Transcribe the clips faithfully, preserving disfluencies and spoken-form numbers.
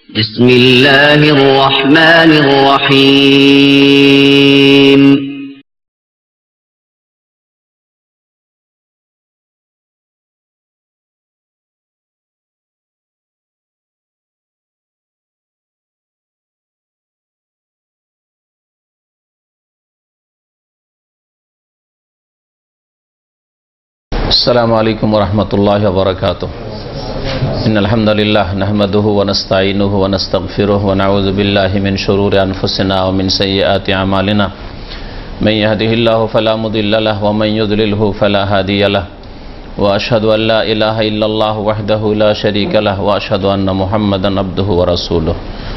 بسم الله الرحمن الرحيم السلام عليكم ورحمة الله وبركاته. إن الحمد لله نحمده ونستعينه ونستغفره ونعوذ بالله من شرور أنفسنا ومن سيئات أعمالنا. من يهده الله فلا مضل له ومن يضلله فلا هادي له. وأشهد أن لا إله إلا الله وحده لا شريك له وأشهد أن محمدا عبده ورسوله.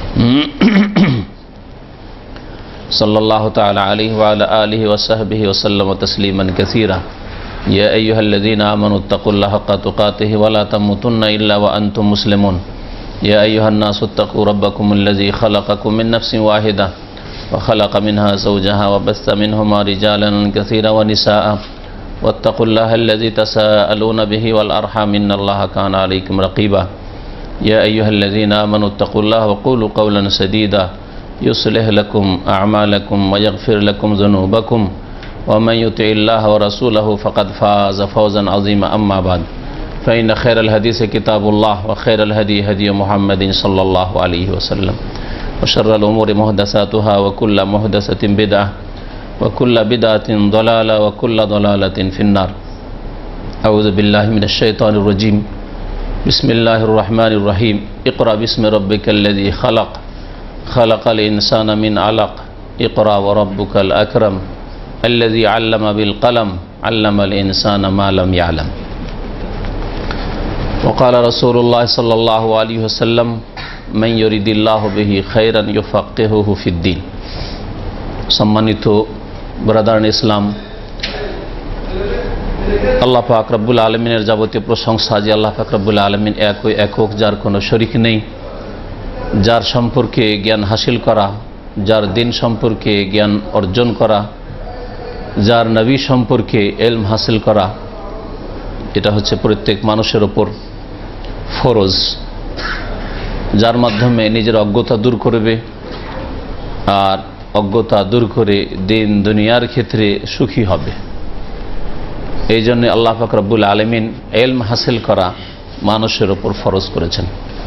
صلى الله تعالى عليه وعلى آله وصحبه وسلم تسليما كثيرا. يا أيها الذين آمنوا اتقوا الله حق تقاته ولا تموتن إلا وأنتم مسلمون. يا أيها الناس اتقوا ربكم الذي خلقكم من نفس واحدة وخلق منها زوجها وبث منهما رجالا كثيرا ونساء واتقوا الله الذي تساءلون به والأرحام إن الله كان عليكم رقيبا. يا أيها الذين آمنوا اتقوا الله وقولوا قولا سديدا يصلح لكم أعمالكم ويغفر لكم ذنوبكم ومن يطع الله ورسوله فقد فاز فوزا عظيما. أما بعد فإن خير الحديث كتاب الله وخير الهدي هدي محمد صلى الله عليه وسلم وشر الأمور محدثاتها وكل محدثة بدعة وكل بدعة ضلالة وكل ضلالة في النار. أعوذ بالله من الشيطان الرجيم. بسم الله الرحمن الرحيم. اقرأ باسم ربك الذي خلق خلق الإنسان من علق اقرأ وربك الأكرم الذي علم بالقلم علم الإنسان ما لم يعلم. وقال رسول الله صلى الله عليه وسلم من يريد الله به خيرا يفقهه في الدين. সম্মানিত ব্রাদারান ইসলাম, আল্লাহ পাক রব্বুল আলমিনের যাবতীয় প্রশংসা যে আল্লাহ পাক রব্বুল আলমিন একই একক, যার কোনো শরিক নেই, যার সম্পর্কে জ্ঞান হাসিল করা, যার দিন সম্পর্কে জ্ঞান অর্জন করা, যার নবী সম্পর্কে ইলম হাসিল করা, এটা হচ্ছে প্রত্যেক মানুষের ওপর ফরজ, যার মাধ্যমে নিজের অজ্ঞতা দূর করবে আর অজ্ঞতা দূর করে দিন দুনিয়ার ক্ষেত্রে সুখী হবে। এই জন্য আল্লাহ পাক রব্বুল আলামিন ইলম হাসিল করা মানুষের ওপর ফরজ করেছেন।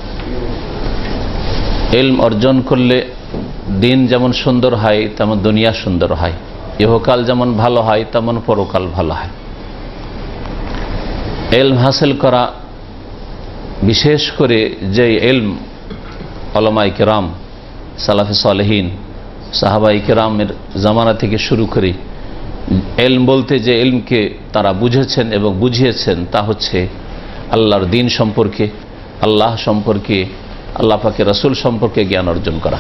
ইলম অর্জন করলে দিন যেমন সুন্দর হয় তেমন দুনিয়া সুন্দর হয়, ইহকাল যেমন ভালো হয় তেমন পরকাল ভালো হয়। ইলম হাসিল করা, বিশেষ করে যে ইলম উলামায়ে কেরাম, সালাফে সালেহিন, সাহাবায়ে কেরামের জামানা থেকে শুরু করে ইলম বলতে যে ইলমকে তারা বুঝেছেন এবং বুঝিয়েছেন তা হচ্ছে আল্লাহর দ্বীন সম্পর্কে, আল্লাহ সম্পর্কে, আল্লাহ পাকের রাসূল সম্পর্কে জ্ঞান অর্জন করা।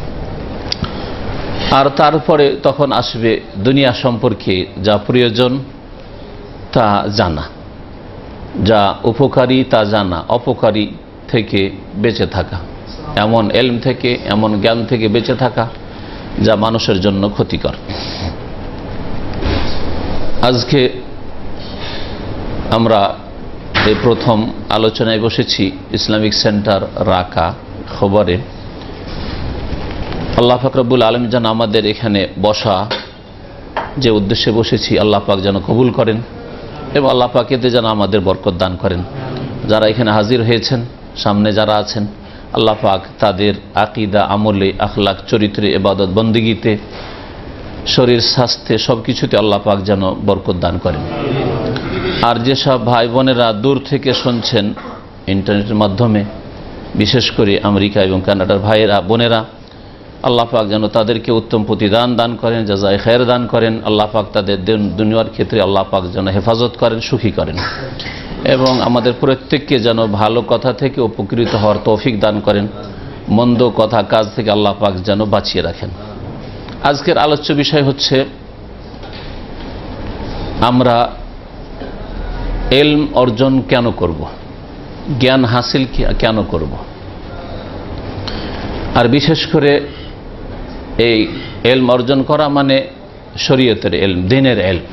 আর তারপরে তখন আসবে দুনিয়া সম্পর্কে যা প্রয়োজন তা জানা, যা উপকারী তা জানা, অপকারী থেকে বেঁচে থাকা, এমন ইলম থেকে, এমন জ্ঞান থেকে বেঁচে থাকা যা মানুষের জন্য ক্ষতিকর। আজকে আমরা এই প্রথম আলোচনায় বসেছি ইসলামিক সেন্টার রাকা খবরে। আল্লাহ পাক রব্বুল আলামিন যেন আমাদের এখানে বসা যে উদ্দেশ্যে বসেছি আল্লাহ পাক যেন কবুল করেন এবং আল্লাহ পাক এতে যেন আমাদের বরকত দান করেন। যারা এখানে হাজির হয়েছেন, সামনে যারা আছেন, আল্লাহ পাক তাদের আকীদা, আমলে, আখলাক, চরিত্রে, ইবাদত, বন্দেগীতে, শরীর, স্বাস্থ্যে, সব কিছুতে আল্লাহ পাক যেন বরকত দান করেন। আর যেসব ভাই বোনেরা দূর থেকে শুনছেন ইন্টারনেটের মাধ্যমে, বিশেষ করে আমেরিকা এবং কানাডার ভাইয়েরা বোনেরা, আল্লাহ পাক যেন তাদেরকে উত্তম প্রতিদান দান করেন, জাযায়ে খায়ের দান করেন। আল্লাহ পাক তাদের দুনিয়ার ক্ষেত্রে আল্লাহ পাক যেন হেফাজত করেন, সুখী করেন এবং আমাদের প্রত্যেককে যেন ভালো কথা থেকে উপকৃত হওয়ার তৌফিক দান করেন, মন্দ কথা কাজ থেকে আল্লাহ পাক যেন বাঁচিয়ে রাখেন। আজকের আলোচ্য বিষয় হচ্ছে আমরা ইলম অর্জন কেন করব, জ্ঞান হাসিল কেন করব, আর বিশেষ করে এই ইলম অর্জন করা মানে শরীয়তের ইলম, দ্বীনের ইলম,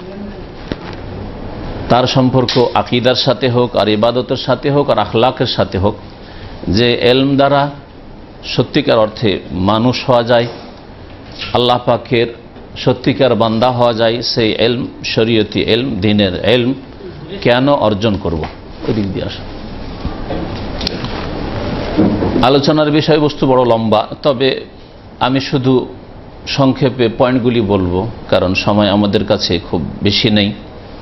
তার সম্পর্ক আকীদার সাথে হোক, আর ইবাদতের সাথে হোক, আর আখলাকের সাথে হোক, যে ইলম দ্বারা সত্যিকার অর্থে মানুষ হওয়া যায়, আল্লাহ পাকের সত্যিকার বান্দা হওয়া যায়, সেই এলম, শরীয়তি এলম, দ্বীনের এলম কেন অর্জন করব? ওই দিক দিয়ে আসা। আলোচনার বিষয়বস্তু বড় লম্বা, তবে আমি শুধু সংক্ষেপে পয়েন্টগুলি বলবো, কারণ সময় আমাদের কাছে খুব বেশি নেই।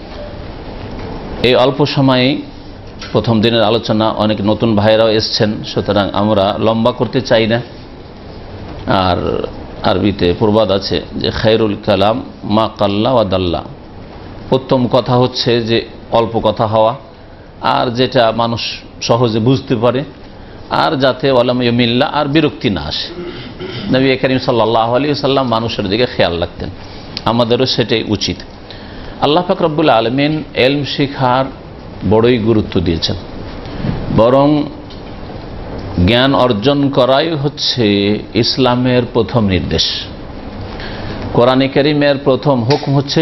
এই অল্প সময়ে প্রথম দিনের আলোচনা, অনেক নতুন ভাইরাও এসছেন, সুতরাং আমরা লম্বা করতে চাই না। আর আরবিতে প্রবাদ আছে যে খায়রুল কালাম মা কাল্লা ওয়া দাল্লা, উত্তম কথা হচ্ছে যে অল্প কথা হওয়া, আর যেটা মানুষ সহজে বুঝতে পারে, আর যাতে ওয়ালাম ইয়ামিল্লা, আর বিরক্তি না আসে। নবী করিম সাল্লাল্লাহু আলাইহি ওয়াসাল্লাম মানুষের দিকে খেয়াল রাখতেন, আমাদেরও সেটাই উচিত। আল্লাহ পাক রব্বুল আলামিন এলম শিখার বড়ই গুরুত্ব দিয়েছেন, বরং জ্ঞান অর্জন করাই হচ্ছে ইসলামের প্রথম নির্দেশ। কোরআনে কারীমের প্রথম হুকুম হচ্ছে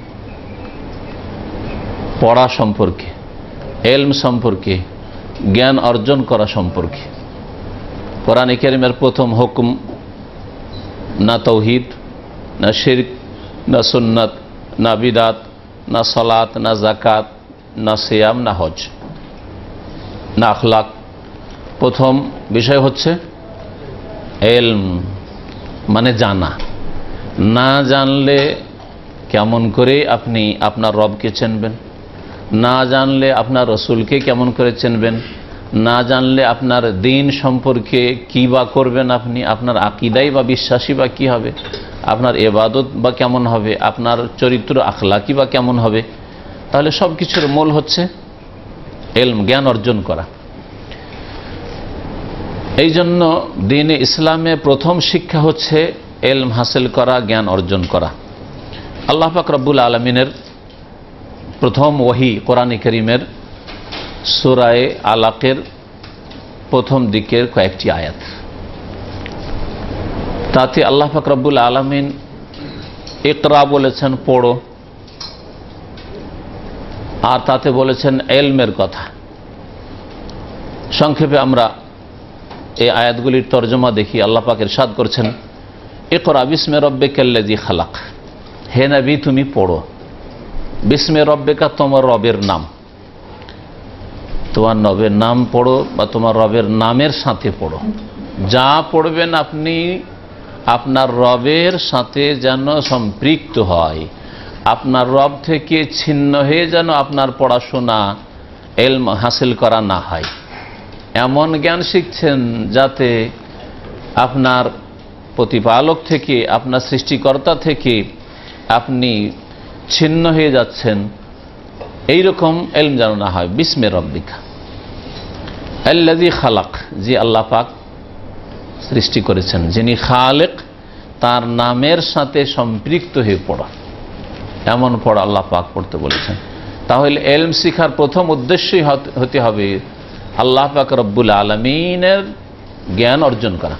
পড়া সম্পর্কে, এলম সম্পর্কে, জ্ঞান অর্জন করা সম্পর্কে। কোরআনে কারীমের প্রথম হুকুম না তাওহীদ, না শিরক, না সুন্নাত, না বিদাত, না সালাত, না যাকাত, না সিয়াম, না হজ, না আখলাক। প্রথম বিষয় হচ্ছে এলম, মানে জানা। না জানলে কেমন করে আপনি আপনার রবকে চিনবেন? না জানলে আপনার রসুলকে কেমন করে চিনবেন? না জানলে আপনার দ্বীন সম্পর্কে কী বা করবেন আপনি? আপনার আকীদাই বা বিশ্বাসী বা কী হবে? আপনার ইবাদত বা কেমন হবে? আপনার চরিত্র আখলাকি বা কেমন হবে? তাহলে সব কিছুর মূল হচ্ছে এলম, জ্ঞান অর্জন করা। এই জন্য দ্বীনে ইসলামে প্রথম শিক্ষা হচ্ছে এলম হাসিল করা, জ্ঞান অর্জন করা। আল্লাহ পাক রব্বুল আলামিনের প্রথম ওহী কোরআনে কারীমের সূরা আলাকের প্রথম দিকের কয়েকটি আয়াত, তাতে আল্লাহ পাক রব্বুল আলামিন ইকরা বলেছেন, পড়ো, আর তাতে বলেছেন এলমের কথা। সংক্ষেপে আমরা এই আয়াতগুলির তর্জমা দেখি। আল্লাহ পাক ইরশাদ করছেন, ইকরা বিস্মি রাব্বিকাল্লাযী খালাক, হে নবী তুমি পড়ো, বিস্মি রাব্বিকা তোমার রবের নাম, তোমার রবের নাম পড়ো বা তোমার রবের নামের সাথে পড়ো। যা পড়বেন আপনি আপনার রবের সাথে যেন সম্পৃক্ত হয়, আপনার রব থেকে ছিন্ন হয়ে যেন আপনার পড়াশোনা এলম হাসিল করা না হয়। এমন জ্ঞান শিখছেন যাতে আপনার প্রতিপালক থেকে, আপনার সৃষ্টিকর্তা থেকে আপনি ছিন্ন হয়ে যাচ্ছেন, এইরকম এলম যেন না হয়। বিস্মে রব্বিকা আল্লাযী খালাক, যে আল্লাহ পাক সৃষ্টি করেছেন, যিনি খালেক, তার নামের সাথে সম্পৃক্ত হয়ে পড়া, এমন পড়া আল্লাহ পাক পড়তে বলেছেন। তাহলে এলম শিখার প্রথম উদ্দেশ্যই হতে হবে আল্লাহ পাক রব্বুল আলামিনের জ্ঞান অর্জন করা।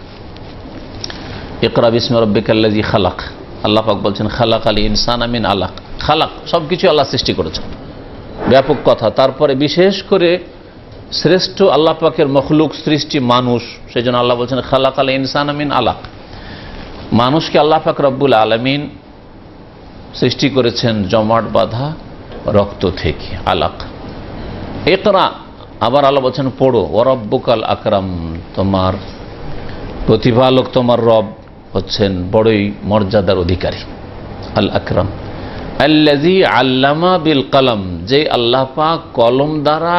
ইকরা বিস্মি রাব্বিকাল্লাযী খালাক, আল্লাহ পাক বলছেন খালাকাল ইনসানা মিন আলাক। খালাক সব কিছু আল্লাহ সৃষ্টি করেছেন, ব্যাপক কথা। তারপরে বিশেষ করে শ্রেষ্ঠ আল্লাহ পাকের মখলুক সৃষ্টি মানুষ, সেই জন্য আল্লাহ বলছেন খালাকাল ইনসানা মিন আলাক। মানুষকে আল্লাহ পাক রব্বুল আলামিন সৃষ্টি করেছেন জমাট বাঁধা রক্ত থেকে, আলাক। ইকরা, আবার আল্লাহ বলছেন পড়ো, ওয়া রাব্বুকাল আকরাম, তোমার প্রতিপালক, তোমার রব হচ্ছেন বড়ই মর্যাদার অধিকারী, আল আকরাম। আল্লাযী আল্লামা বিল কলম, যে আল্লাহ পাক কলম দ্বারা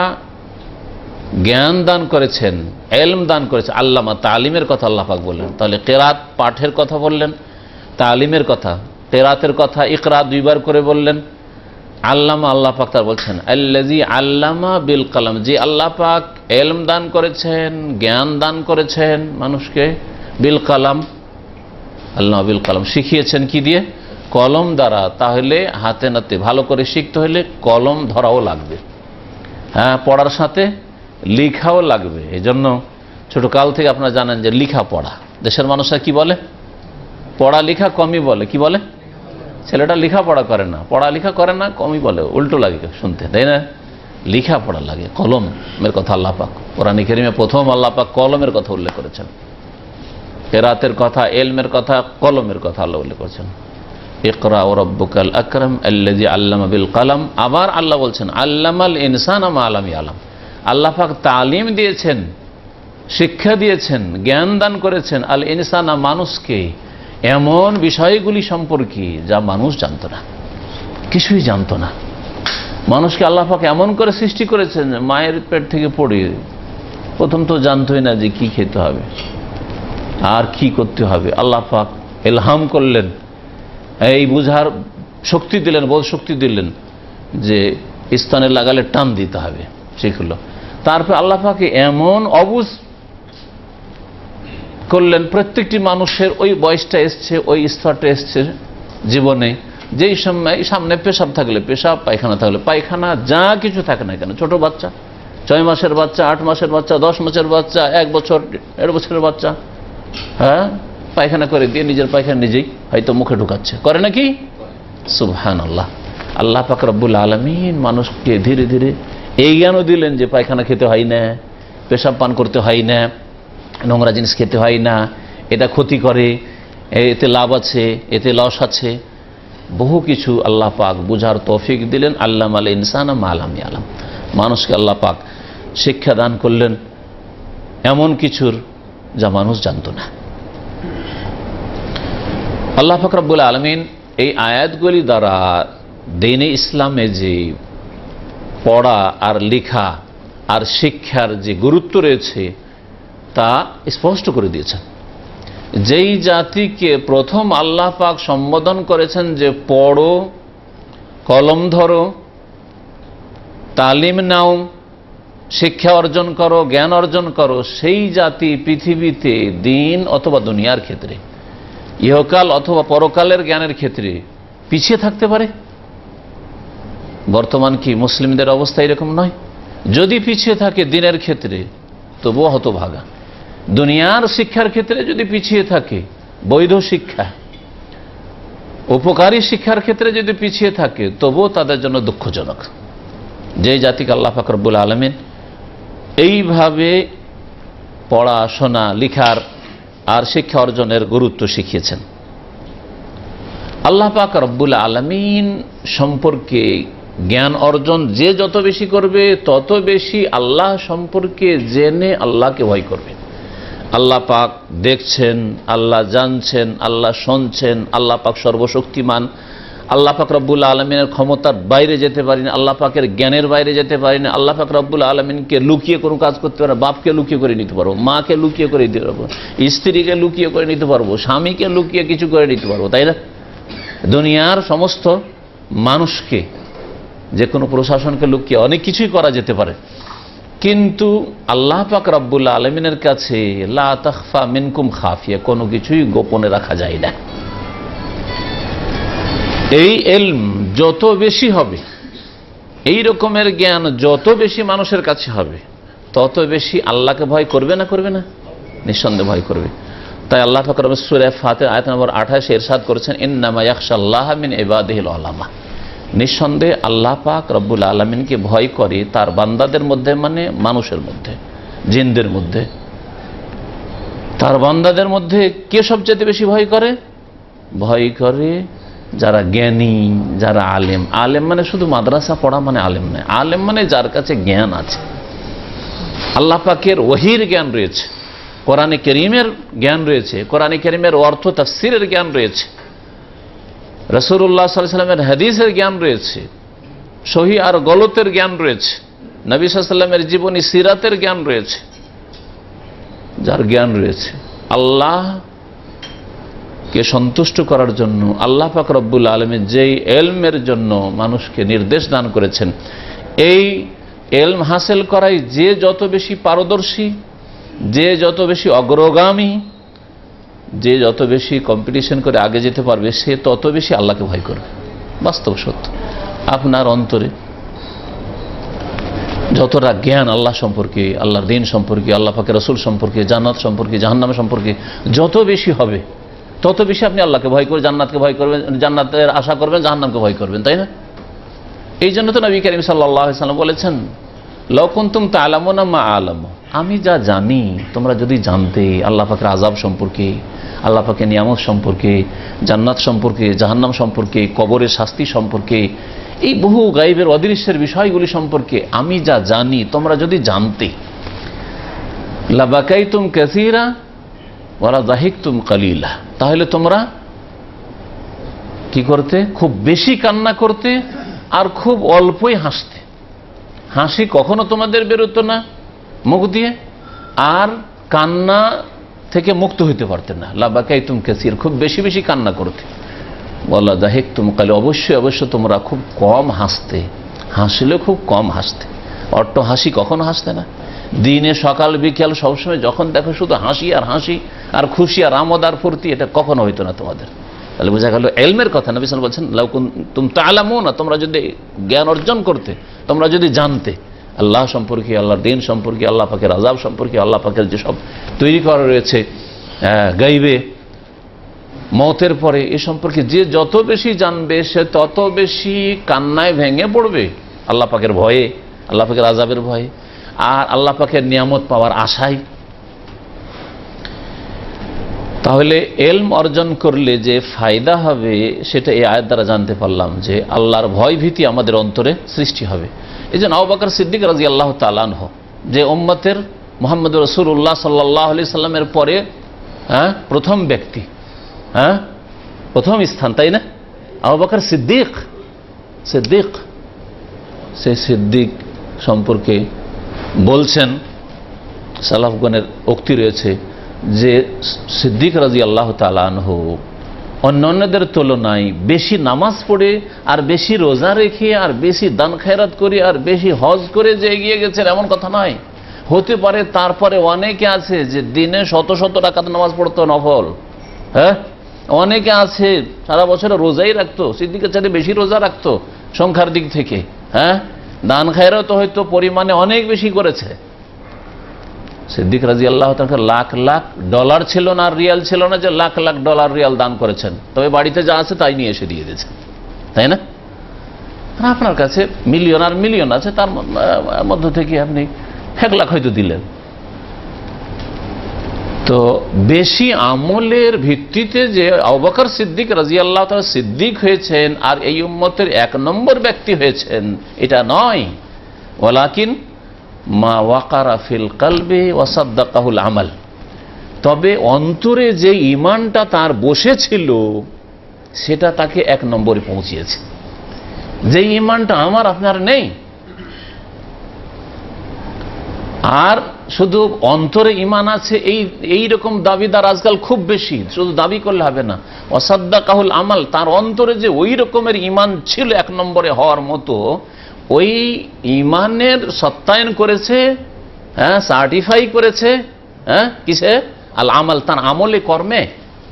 জ্ঞান দান করেছেন, এলম দান করেছেন। আল্লামা, তালিমের কথা আল্লাহ পাক বললেন। তাহলে কেরাত পাঠের কথা বললেন, তালিমের কথা, কেরাতের কথা ইকরা দুইবার করে বললেন। আল্লামা, আল্লাহ পাক তার বলছেন আল্লাযী আল্লামা বিল কলম, যে আল্লাহ পাক এলম দান করেছেন, জ্ঞান দান করেছেন মানুষকে, বিল কলম, আল্লাহ বিল কলম, শিখিয়েছেন কি দিয়ে? কলম দ্বারা। তাহলে হাতে নাতে ভালো করে শিখতে হলে কলম ধরাও লাগবে, হ্যাঁ, পড়ার সাথে লিখাও লাগবে। এই জন্য ছোটকাল থেকে আপনারা জানেন যে লিখা পড়া, দেশের মানুষরা কি বলে? পড়া লিখা কমই বলে। কি বলে? ছেলেটা লেখাপড়া করে না, পড়ালেখা করে না, কমই বলে, উল্টো লাগে শুনতে, তাই না? লেখাপড়া লাগে, কলমের কথা আল্লাহ পাক কোরআনে কারীমে প্রথম আল্লাহ পাক কলমের কথা উল্লেখ করেছেন। কেরাতের কথা, এলমের কথা, কলমের কথা আল্লাহ উল্লেখ করছেন। ইকরা ওয়া রাব্বুকাল আকরাম আল্লাযী আল্লামা বিল কলম। আবার আল্লাহ বলছেন আল্লামাল ইনসানা মা লাম ইয়ালাম। আল্লাহ পাক তালিম দিয়েছেন, শিক্ষা দিয়েছেন, জ্ঞান দান করেছেন আল ইনসানা মানুষকে এমন বিষয়গুলি সম্পর্কে যা মানুষ জানত না, কিছুই জানত না। মানুষকে আল্লাহ পাক এমন করে সৃষ্টি করেছেন, মায়ের পেট থেকে পড়ে প্রথম তো জানতোই না যে কি খেতে হবে আর কি করতে হবে। আল্লাহ পাক ইলহাম করলেন, এই বুঝার শক্তি দিলেন, বোধ শক্তি দিলেন যে স্থানে লাগালে টান দিতে হবে, শিখলো। তারপর আল্লাহ পাকে এমন অবুঝ করলেন, প্রত্যেকটি মানুষের ওই বয়সটা এসছে, ওই স্তরটা এসছে জীবনে, যেই সময় সামনে পেশাব থাকলে পেশাব, পায়খানা থাকলে পায়খানা, যা কিছু থাকে না কেন, ছোট বাচ্চা, ছয় মাসের বাচ্চা, আট মাসের বাচ্চা, দশ মাসের বাচ্চা, এক বছর দেড় বছরের বাচ্চা, হ্যাঁ পায়খানা করে দিয়ে নিজের পায়খানা নিজেই হয়তো মুখে ঢুকাচ্ছে, করে নাকি? সুবহানাল্লাহ। আল্লাহ পাক রব্বুল আলামিন মানুষকে ধীরে ধীরে এই জ্ঞানও দিলেন যে পায়খানা খেতে হয় না, পেশাব পান করতে হয় না, নোংরা জিনিস খেতে হয় না, এটা ক্ষতি করে, এতে লাভ আছে, এতে লস আছে, বহু কিছু আল্লাহ পাক বুঝার তৌফিক দিলেন। আল্লামাল ইনসানা মা লাম ইয়ালাম। মানুষকে আল্লাহ পাক শিক্ষা দান করলেন এমন কিছুর যা মানুষ জানত না। আল্লাহ পাক রব্বুল আলামিন এই আয়াতগুলি দ্বারা দ্বীনে ইসলামে যে পড়া আর লেখা আর শিক্ষার যে গুরুত্ব রয়েছে তা স্পষ্ট করে দিয়েছেন। যেই জাতিকে প্রথম আল্লাহ পাক সম্বোধন করেছেন যে পড়ো, কলম ধরো, তালিম নাও, শিক্ষা অর্জন করো, জ্ঞান অর্জন করো, সেই জাতি পৃথিবীতে দিন অথবা দুনিয়ার ক্ষেত্রে, ইহকাল অথবা পরকালের জ্ঞানের ক্ষেত্রে পিছিয়ে থাকতে পারে? বর্তমান কি মুসলিমদের অবস্থা এরকম নয়? যদি পিছিয়ে থাকে দিনের ক্ষেত্রে তবুও হতভাগা, দুনিয়ার শিক্ষার ক্ষেত্রে যদি পিছিয়ে থাকে, বৈধ শিক্ষা, উপকারী শিক্ষার ক্ষেত্রে যদি পিছিয়ে থাকে তবুও তাদের জন্য দুঃখজনক। যে জাতিকে আল্লাহ পাক রব্বুল আলামিন এইভাবে পড়াশোনা, লেখার আর শিক্ষা অর্জনের গুরুত্ব শিখিয়েছেন। আল্লাহ পাক রব্বুল আলামিন সম্পর্কে জ্ঞান অর্জন যে যত বেশি করবে তত বেশি আল্লাহ সম্পর্কে জেনে আল্লাহকে ভয় করবে। আল্লাহ পাক দেখছেন, আল্লাহ জানছেন, আল্লাহ শুনছেন, আল্লাহ পাক সর্বশক্তিমান, আল্লাহ পাক রব্বুল আলমিনের ক্ষমতার বাইরে যেতে পারি না, আল্লাহ পাকের জ্ঞানের বাইরে যেতে পারি না। আল্লাহ পাক রব্বুল আলমিনকে লুকিয়ে কোনো কাজ করতে পারে, বাপকে লুকিয়ে করে নিতে পারবো, মাকে লুকিয়ে করে দিতে পারবো, স্ত্রীকে লুকিয়ে করে নিতে পারবো, স্বামীকে লুকিয়ে কিছু করে নিতে পারবো, তাই না? দুনিয়ার সমস্ত মানুষকে, যে কোনো প্রশাসনকে লুকিয়ে অনেক কিছুই করা যেতে পারে, কিন্তু আল্লাহ পাক রব্বুল আলমিনের কাছে লা তাখফা মিনকুম খাফিয়া, কোনো কিছুই গোপনে রাখা যায় না। এই ইলম যত বেশি হবে, এই রকমের জ্ঞান যত বেশি মানুষের কাছে হবে, তত বেশি আল্লাহকে ভয় করবে না? করবে না? নিঃসন্দেহে ভয় করবে। তাই আল্লাহ পাক রব্বুল সূরা ফাতির আয়াত নম্বর আঠাশ এ ইরশাদ করেছেন ইন্নামা ইয়াখশাল্লাহ মিন ইবাদিহিল উলামা। নিঃসন্দেহে আল্লাহ পাক রব্বুল আলামিনকে ভয় করে তার বান্দাদের মধ্যে, মানে মানুষের মধ্যে, জিনদের মধ্যে। তার বান্দাদের মধ্যে কে সবচেয়ে বেশি ভয় করে? ভয় করে যারা জ্ঞানী, যারা আলেম। আলেম মানে শুধু মাদ্রাসা পড়া মানে আলেম নয়, আলেম মানে যার কাছে জ্ঞান আছে, আল্লাহ পাকের ওহীর জ্ঞান রয়েছে, কোরআনে কারীমের জ্ঞান রয়েছে, কোরআনে কারীমের অর্থ তাফসীরের জ্ঞান রয়েছে, রাসূলুল্লাহ সাল্লাল্লাহু আলাইহি ওয়াসাল্লামের হাদিসের জ্ঞান রয়েছে, সহিহ আর গলতের জ্ঞান রয়েছে, নবী সাল্লাল্লাহু আলাইহি ওয়াসাল্লামের জীবনী সিরাতের জ্ঞান রয়েছে। যার জ্ঞান রয়েছে আল্লাহকে সন্তুষ্ট করার জন্য, আল্লাহ পাক রব্বুল আলামিন যেই ইলমের জন্য মানুষকে নির্দেশ দান করেছেন, এই ইলম হাসিল করাই যে যত বেশি পারদর্শী, যে যত বেশি অগ্রগামী, যে যত বেশি কম্পিটিশন করে আগে যেতে পারবে, সে তত বেশি আল্লাহকে ভয় করবে। বাস্তব সত্য। আপনার অন্তরে যতটা জ্ঞান আল্লাহ সম্পর্কে, আল্লাহর দ্বীন সম্পর্কে, আল্লাহ পাকের রাসূল সম্পর্কে, জান্নাত সম্পর্কে, জাহান্নাম সম্পর্কে যত বেশি হবে, তত বেশি আপনি আল্লাহকে ভয় করবেন, জান্নাতকে ভয় করবেন, জান্নাতের আশা করবেন, জাহান্নামকে ভয় করবেন, তাই না? এই জন্য তো নবী করিম সাল্লাল্লাহু আলাইহি ওয়াসাল্লাম বলেছেন লাউ কুনতুম তা'লামুনা মা আ'লামু, আমি যা জানি তোমরা যদি জানতে আল্লাহ পাকের আযাব সম্পর্কে, আল্লাহ পাকের নিয়ামত সম্পর্কে, জান্নাত সম্পর্কে, জাহান্নাম সম্পর্কে, কবরের শাস্তি সম্পর্কে, এই বহু গায়েবের অদৃশ্যের বিষয়গুলি সম্পর্কে আমি যা জানি তোমরা যদি জানতে, লাবাকাইতুম কাসীরা ওয়ালা যাহিকতুম কালিলা, তাহলে তোমরা কি করতে? খুব বেশি কান্না করতে আর খুব অল্পই হাসতে। হাসি কখনো তোমাদের বেরোতো না মুখ দিয়ে, আর কান্না থেকে মুক্ত হইতে পারতে না। লাবাকাইতুম কাসীর, খুব বেশি বেশি কান্না করতে। ওয়ালা যাহিকতুম কালিলা, অবশ্যই অবশ্যই তোমরা খুব কম হাসতে, হাসলে খুব কম হাসতে। অট্ট হাসি কখনো হাসতে না। দিনে সকাল বিকেল সবসময় যখন দেখো শুধু হাসি আর হাসি আর খুশি আর আমোদ আর ফুর্তি, এটা কখনো হইতো না তোমাদের। তাহলে বোঝা গেল এলমের কথা। নবী সাল্লাল্লাহু আলাইহি ওয়াসাল্লাম বলছেন লাউ কুনতুম তা'লামুনা, তোমরা যদি জ্ঞান অর্জন করতে, তোমরা যদি জানতে আল্লাহ সম্পর্কে, আল্লাহর দ্বীন সম্পর্কে, আল্লাহ পাকের আযাব সম্পর্কে, আল্লাহ পাকের যে সব তৈরি করা রয়েছে গায়বে, মওতের পরে, এ সম্পর্কে যে যত বেশি জানবে সে তত বেশি কান্নায় ভেঙে পড়বে আল্লাহ পাকের ভয়ে, আল্লাহ পাকের আযাবের ভয়ে, আর আল্লাহ পাকের নিয়ামত পাওয়ার আশায়। তাহলে এলম অর্জন করলে যে ফায়দা হবে সেটা এই আয়াত দ্বারা জানতে পারলাম, যে আল্লাহর ভয় ভীতি আমাদের অন্তরে সৃষ্টি হবে। এই জন্য আবু বকর সিদ্দিক রাদিয়াল্লাহু তাআলা আনহু, যে উম্মতের মুহাম্মদ রাসূলুল্লাহ সাল্লাল্লাহু আলাইহি সাল্লামের পরে হ্যাঁ প্রথম ব্যক্তি, হ্যাঁ প্রথম স্থান, তাই না? আবু বকর সিদ্দিক, সিদ্দিক সে সিদ্দিক সম্পর্কে বলছেন, সালাফগণের উক্তি রয়েছে যে সিদ্দিক রাদিয়াল্লাহু তাআলা আনহু অন্যান্যদের তুলনায় বেশি নামাজ পড়ে আর বেশি রোজা রেখে আর বেশি দান খায়রাত করে আর বেশি হজ করে যে এগিয়ে গেছেন এমন কথা নয়। হতে পারে তারপরে অনেকে আছে যে দিনে শত শত রাকাত নামাজ পড়তো নফল, হ্যাঁ অনেকে আছে সারা বছরে রোজাই রাখতো, সিদ্দিকের চাইতে বেশি রোজা রাখতো সংখ্যার দিক থেকে, হ্যাঁ দান খায়রাত হয়তো পরিমাণে অনেক বেশি করেছে। সিদ্দিক রাদিয়াল্লাহু তাআলা লাখ লাখ ডলার ছিল না, রিয়াল ছিল না যে লাখ লাখ ডলার রিয়াল দান করেছেন, তবে বাড়িতে যা আছে তাই নিয়ে এসে দিয়ে দিয়েছেন, তাই না? আপনার কাছে মিলিয়ন আর মিলিয়ন আছে, তার মধ্য থেকে আপনি এক লাখ হয়তো দিলেন। তো বেশি আমলের ভিত্তিতে যে আবু বকর সিদ্দিক রাদিয়াল্লাহু তাআলা সিদ্দিক হয়েছেন আর এই উম্মতের এক নম্বর ব্যক্তি হয়েছেন এটা নয়, ওয়ালাকিন মা ওয়াকারা ফিল কলবি ওয়া সাদ্দাকাহুল আমাল, তবে অন্তরে যে ঈমানটা তার বসেছিল সেটা তাকে এক নম্বরে পৌঁছিয়েছে। যে ঈমানটা আমার আপনার নেই, আর শুধু অন্তরে ঈমান আছে এই এই রকম দাবিদার আজকাল খুব বেশি, শুধু দাবি করলে হবে না। ওয়া সাদ্দাকাহুল আমাল, তার অন্তরে যে ওই রকমের ঈমান ছিল এক নম্বরে হওয়ার মতো, ওই ইমানের সত্যায়ন করেছে, হ্যাঁ সার্টিফাই করেছে, হ্যাঁ কিসে? আল আমাল, তার আমলে কর্মে।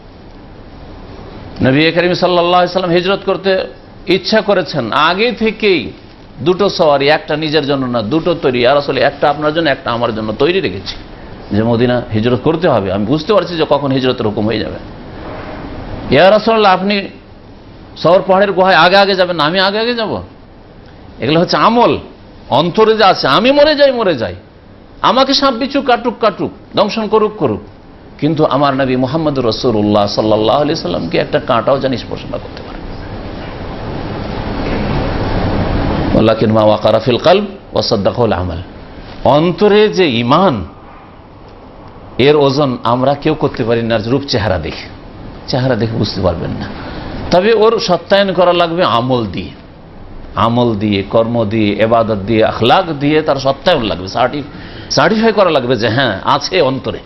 নবী করিম সাল্লাল্লাহু আলাইহি সাল্লাম হিজরত করতে ইচ্ছা করেছেন, আগে থেকেই দুটো সওয়ারি, একটা নিজের জন্য না দুটো তৈরি, আর আসলে একটা আপনার জন্য একটা আমার জন্য তৈরি রেখেছি, যে মদিনা হিজরত করতে হবে, আমি বুঝতে পারছি যে কখন হিজরতের হুকুম হয়ে যাবে। ইয়া রাসূলুল্লাহ আপনি সওর পাহাড়ের গুহায় আগে আগে যাবেন না, আমি আগে আগে যাব। এগুলো হচ্ছে আমল, অন্তরে যা আছে। আমি মরে যাই মরে যাই, আমাকে সাপ বিচ্ছু কাটুক কাটুক, দংশন করুক করুক, কিন্তু আমার নবী মুহাম্মদুর রাসূলুল্লাহ সাল্লাল্লাহু আলাইহি সাল্লামকে একটা কাঁটাও যেন স্পর্শ না করতে পারে। ওয়ালাকিন মা ওয়াকারা ফিল কলব ওয়া সাদ্দাকাহুল আমাল, অন্তরে যে ঈমান এর ওজন আমরা কেউ করতে পারি না রূপ চেহারা দেখে, চেহারা দেখে বুঝতে পারবেন না। তবে ওর সত্যায়ন করা লাগবে আমল দিয়ে, আমল দিয়ে, কর্ম দিয়ে, ইবাদত দিয়ে, আখলাক দিয়ে তার সত্যায়ন লাগবে, সার্টিফাই করা লাগবে যে হ্যাঁ আছে অন্তরে।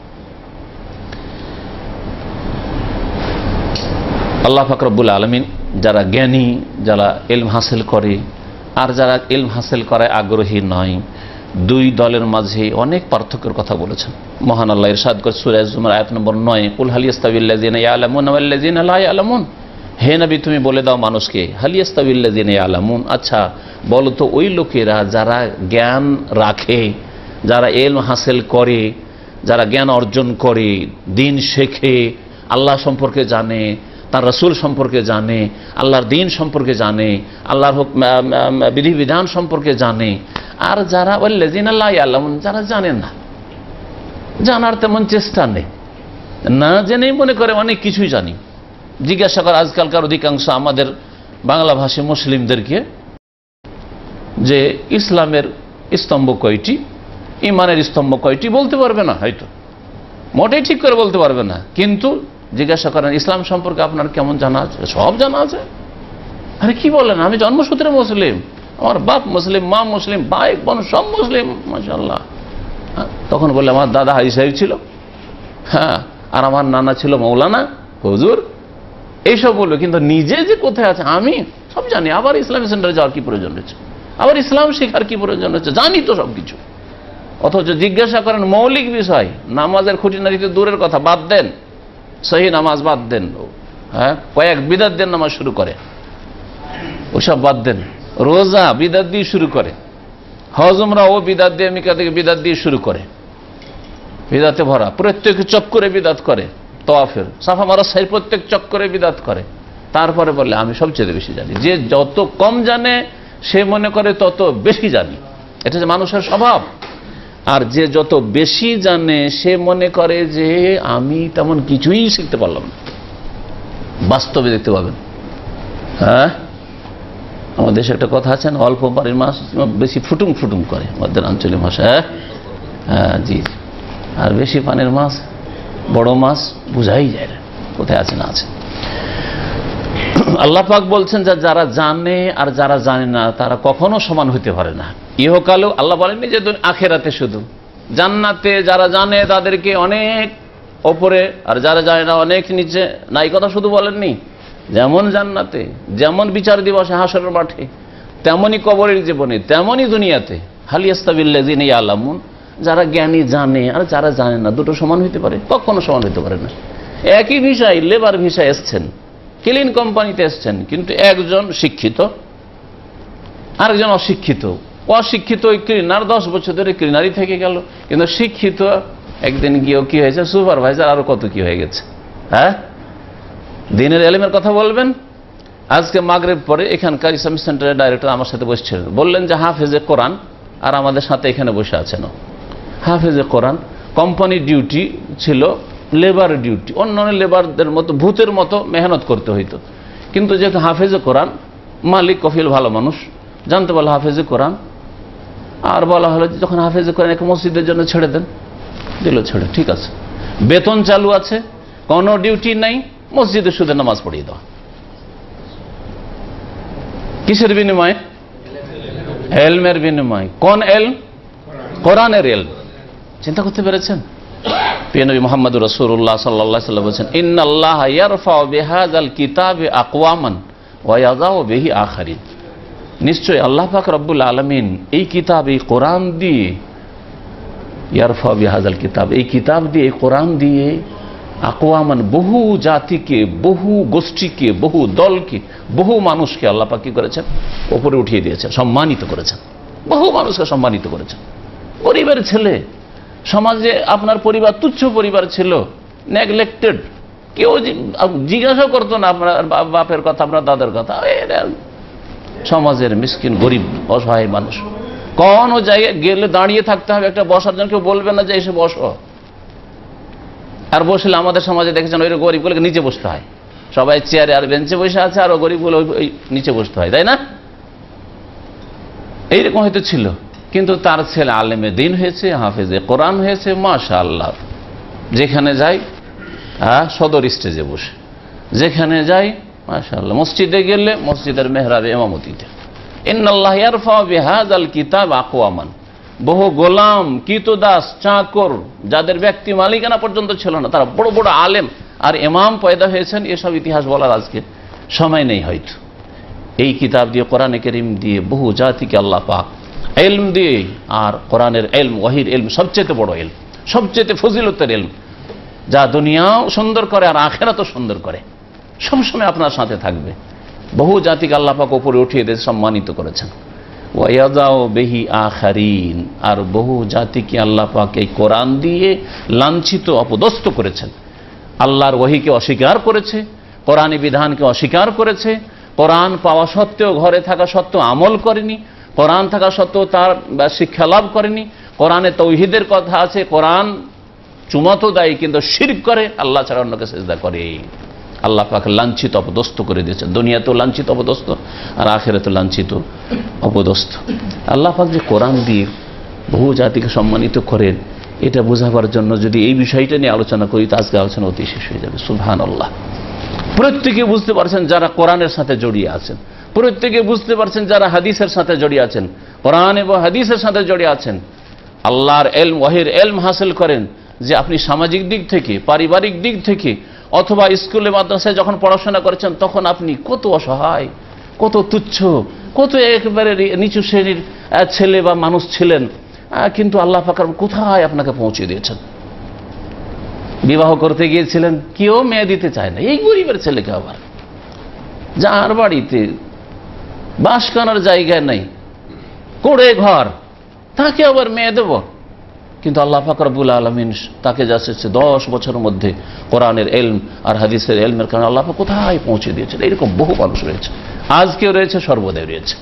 আল্লাহ পাক রব্বুল আলামিন যারা জ্ঞানী, যারা ইলম হাসিল করে আর যারা ইলম হাসিল করায় আগ্রহী নয়, দুই দলের মাঝে অনেক পার্থক্যের কথা বলেছেন। মহান আল্লাহ ইরশাদ করে সূরা জুমার আয়াত নম্বর নয়, কুল হাল ইয়াস্তাবিল্লাযিনা ইয়ালামুন ওয়াল্লাযিনা লা ইয়ালামুন, হে নবী তুমি বলে দাও মানুষকে, হাল ইয়াস্তাবিল্লাযিনা ইয়ালামুন, আচ্ছা বলো তো ওই লোকেরা যারা জ্ঞান রাখে, যারা ইলম হাসিল করে, যারা জ্ঞান অর্জন করে, দিন শেখে, আল্লাহ সম্পর্কে জানে, তার রাসূল সম্পর্কে জানে, আল্লাহর দিন সম্পর্কে জানে, আল্লাহর বিধিবিধান সম্পর্কে জানে, আর যারা ওয়াল্লাযিনা লা ইয়ালামুন যারা জানে না, জানার তেমন চেষ্টা নেই, না জেনেই মনে করে অনেক কিছুই জানি। জিজ্ঞাসা করে আজকালকার অধিকাংশ আমাদের বাংলাভাষী মুসলিমদেরকে যে ইসলামের স্তম্ভ কয়টি, ইমানের স্তম্ভ কয়টি, বলতে পারবে না, হয়তো মোটেই ঠিক করে বলতে পারবে না। কিন্তু জিজ্ঞাসা করেন ইসলাম সম্পর্কে আপনার কেমন জানা আছে? সব জানা আছে। আরে কি বলেন, আমি জন্মসূত্রে মুসলিম, আমার বাপ মুসলিম, মা মুসলিম, ভাই বোন সব মুসলিম, মাশাআল্লাহ। তখন বললে আমার দাদা হাজি সাহেব ছিল, হ্যাঁ, আর আমার নানা ছিল মৌলানা, হুজুর, এইসব বলবে। কিন্তু নিজে যে কোথায় আছে আমি সব জানি। আবার ইসলামী সেন্টারে যাওয়ার কি প্রয়োজন রয়েছে? আবার ইসলাম শেখার কি প্রয়োজন রয়েছে? জানি তো সবকিছু। অথচ জিজ্ঞাসা করেন মৌলিক বিষয়, নামাজের খুঁটিনাটিতে দূরের কথা, বাদ দেন, সহি নামাজ বাদ দেন, হ্যাঁ, কয়েক বিদাত দিয়ে নামাজ শুরু করে, ওসব বাদ দেন। রোজা বিদাত দিয়ে শুরু করে, হজ উমরা ও বিদাত দিয়ে, মিকা থেকে বিদাত দিয়ে শুরু করে, বিদাতে ভরা, প্রত্যেক চক্করে বিদাত করে, তওয়াফের সাফা মারা সাই প্রত্যেক চক্করে বিদাত করে। তারপরে বলে আমি সবচেয়ে বেশি জানি। যে যত কম জানে সে মনে করে তত বেশি জানি, এটা যে মানুষের স্বভাব। আর যে যত বেশি জানে সে মনে করে যে আমি তেমন কিছুই শিখতে পারলাম না। বাস্তবে দেখতে পাবেন, হ্যাঁ, আমাদের দেশে একটা কথা আছে না, অল্প পানির মাছ বেশি ফুটুং ফুটুং করে, আমাদের আঞ্চলিক ভাষায়, হ্যাঁ জি, আর বেশি পানির মাছ, বড় মাছ বুঝাই যায় না কোথায় আছে না আছে। আল্লাহ পাক বলছেন যে যারা জানে আর যারা জানে না তারা কখনো সমান হইতে পারে না। ইহকালেও আল্লাহ বলেননি যে আখেরাতে, শুধু জান্নাতে যারা জানে তাদেরকে অনেক ওপরে, আর যারা জানে না অনেক নিচে, না এই কথা শুধু বলেননি। যেমন জান্নাতে, যেমন বিচার দিবসে হাসরের মাঠে, তেমনই কবরের জীবনে, তেমনই দুনিয়াতে। হালিয়াস্তাবিল্লাযিনা ইয়ালামুন, যারা জ্ঞানী জানে আর যারা জানে না দুটো সমান হইতে পারে? কখনো সমান হইতে পারে না। একই ভিসায়, লেবার ভিসায় এসছেন, ক্লিন কোম্পানিতে এসছেন, কিন্তু একজন শিক্ষিত আরেকজন অশিক্ষিত। অশিক্ষিত ওই ক্লিনার দশ বছর ধরে ক্লিনারই থেকে গেল, কিন্তু শিক্ষিত একদিন গিয়েও কি হয়েছে, সুপারভাইজার, আরো কত কি হয়ে গেছে। হ্যাঁ, দিনের এলেমের কথা বলবেন। আজকে মাগরিব পরে এখানকার ইসলামিক সেন্টারের ডাইরেক্টর আমার সাথে বসছিলেন, বললেন যে হাফেজে কোরআন, আর আমাদের সাথে এখানে বসে আছেন হাফেজে কোরআন। কোম্পানি ডিউটি ছিল লেবার ডিউটি, অন্য অন্য লেবারদের মতো ভূতের মতো মেহনত করতে হইতো। কিন্তু যেহেতু হাফেজে কোরআন, মালিক কফিল ভালো মানুষ, জানতে পারলো হাফেজে কোরআন, আর বলা হলো যে যখন হাফেজে কোরআন একে মসজিদের জন্য ছেড়ে দেন, দিল ছেড়ে, ঠিক আছে, বেতন চালু আছে, কোনো ডিউটি নাই, মসজিদে শুধু নামাজ পড়িয়ে দেওয়া। কিসের বিনিময়ে? এলমের বিনিময়। কোন এলম? কোরআনের এলম। চিন্তা করতে পেরেছেন? প্রিয় নবী মুহাম্মদ রাসূলুল্লাহ সাল্লাল্লাহু আলাইহি ওয়াসাল্লাম বলেছেন, ইন্নাল্লাহা ইয়ারফাউ বিহাযাল কিতাবি আকওয়ামান ওয়া ইয়াযাউ বিহি আখারিন। নিশ্চয় আল্লাহ পাক রব্বুল আলামিন এই কিতাব, এই কোরআন দিয়ে, ইয়ারফাউ বিহাযাল কিতাব, এই কিতাব দিয়ে, এই কোরআন দিয়ে, আকওয়ামান বহু জাতিকে, বহু গোষ্ঠীকে, বহু দলকে, বহু মানুষকে আল্লাহ পাক কি করেছেন? উপরে উঠিয়ে দিয়েছেন, সম্মানিত করেছেন। বহু মানুষকে সম্মানিত করেছেন। পরিবারের ছেলে, সমাজে আপনার পরিবার তুচ্ছ পরিবার ছিল, নেগলেক্টেড, কেউ জিজ্ঞাসা করতো না আপনার বাপের কথা, আপনার দাদার কথা, সমাজের মিসকিন গরিব অসহায় মানুষ। কোন জায়গায় গেলে দাঁড়িয়ে থাকতে হবে, একটা বসার জন্য কেউ বলবে না যে এসে বসো। আর বসলে আমাদের সমাজে দেখেছেন ওই গরিবগুলোকে নিচে বসতে হয়, সবাই চেয়ারে আর বেঞ্চে বসে আছে, আর গরিবগুলো ওই নিচে বসতে হয়, তাই না? এইরকম হয়তো ছিল। কিন্তু তার ছেলে আলেমে দিন হয়েছে, হাফেজে কোরআন হয়েছে, মাশাআল্লাহ। যেখানে যাই, হ্যাঁ, সদর স্টেজে বসে, যেখানে যাই মাশাআল্লাহ, মসজিদে গেলে মসজিদের মেহরাবে ইমামতিতে। ইন্নাল্লাহা ইয়ারফাউ বিহাযাল কিতাব আকওয়ামান, বহু গোলাম, কীতদাস, চাকর, যাদের ব্যক্তি মালিকানা পর্যন্ত ছিল না, তারা বড় বড় আলেম আর ইমাম পয়দা হয়েছেন। এসব ইতিহাস বলার আজকে সময় নেই হয়তো। এই কিতাব দিয়ে, কোরআনে কারীম দিয়ে বহু জাতিকে আল্লাহ পাক ইলম দিয়ে, আর কোরআনের ইলম, ওহীর ইলম সবচেয়ে বড় ইলম, সবচেয়ে ফজিলতের ইলম, যা দুনিয়াও সুন্দর করে আর আখিরাতও সুন্দর করে, সবসময় আপনার সাথে থাকবে। বহু জাতিকে আল্লাহ পাক উপরে উঠিয়ে দিয়ে সম্মানিত করেছেন। ওয়ায়াযাউ বিহি আখারিন, আর বহু জাতিকে আল্লাহ পাক এই কোরআন দিয়ে লাঞ্ছিত, অপদস্থ করেছেন। আল্লাহর ওহীকে অস্বীকার করেছে, কোরআনী বিধানকে অস্বীকার করেছে, কোরআন পাওয়া সত্ত্বেও, ঘরে থাকা সত্ত্বেও আমল করেনি, কোরআন থাকা সত্ত্বেও তার শিক্ষা লাভ করেনি। কোরআনে তাওহীদের কথা আছে, কোরআন চুমা তো দেয় কিন্তু শিরক করে, আল্লাহ ছাড়া অন্যকে সিজদা করে। আল্লাহ পাক লাঞ্ছিত অপদস্থ করে দিয়েছেন, দুনিয়াতেও লাঞ্ছিত অপদস্থ আর আখিরাতেও লাঞ্ছিত অপদস্থ। আল্লাহ পাক যে কোরআন দিয়ে বহু জাতিকে সম্মানিত করেন, এটা বোঝাবার জন্য যদি এই বিষয়টা নিয়ে আলোচনা করি তো আজকে আলোচনা অতি শেষ হয়ে যাবে। সুবহানাল্লাহ। প্রত্যেকে বুঝতে পারছেন যারা কোরআনের সাথে জড়িয়ে আছেন, প্রত্যেকে বুঝতে পারছেন যারা হাদিসের সাথে জড়িয়ে আছেন, কোরআন এবং হাদিসের সাথে জড়িয়ে আছেন, আল্লাহর এলম ওয়াহির এলম হাসিল করেন যে আপনি সামাজিক দিক থেকে, পারিবারিক দিক থেকে অথবা স্কুলে মাদ্রাসায় যখন পড়াশোনা করেছেন তখন আপনি কত অসহায়, কত তুচ্ছ, কত একেবারে নিচু শ্রেণীর ছেলে বা মানুষ ছিলেন, কিন্তু আল্লাহ পাক কোথায় আপনাকে পৌঁছে দিয়েছেন। বিবাহ করতে গিয়েছিলেন, কেউ মেয়ে দিতে চায় না, এই গরিবের ছেলেকে আবার, যার বাড়িতে বাস করার জায়গা নেই, কোড়ে ঘর, তাকে আবার মেয়ে দেব। কিন্তু আল্লাহ পাক রব্বুল আলামিন তাকে যাচ্ছে দশ বছরের মধ্যে কোরআনের এলম আর হাদিসের এলমের কারণে আল্লাহ পাক কোথায় পৌঁছে দিয়েছেন। এরকম বহু মানুষ রয়েছে, আজকেও রয়েছে, সর্বদাই রয়েছে।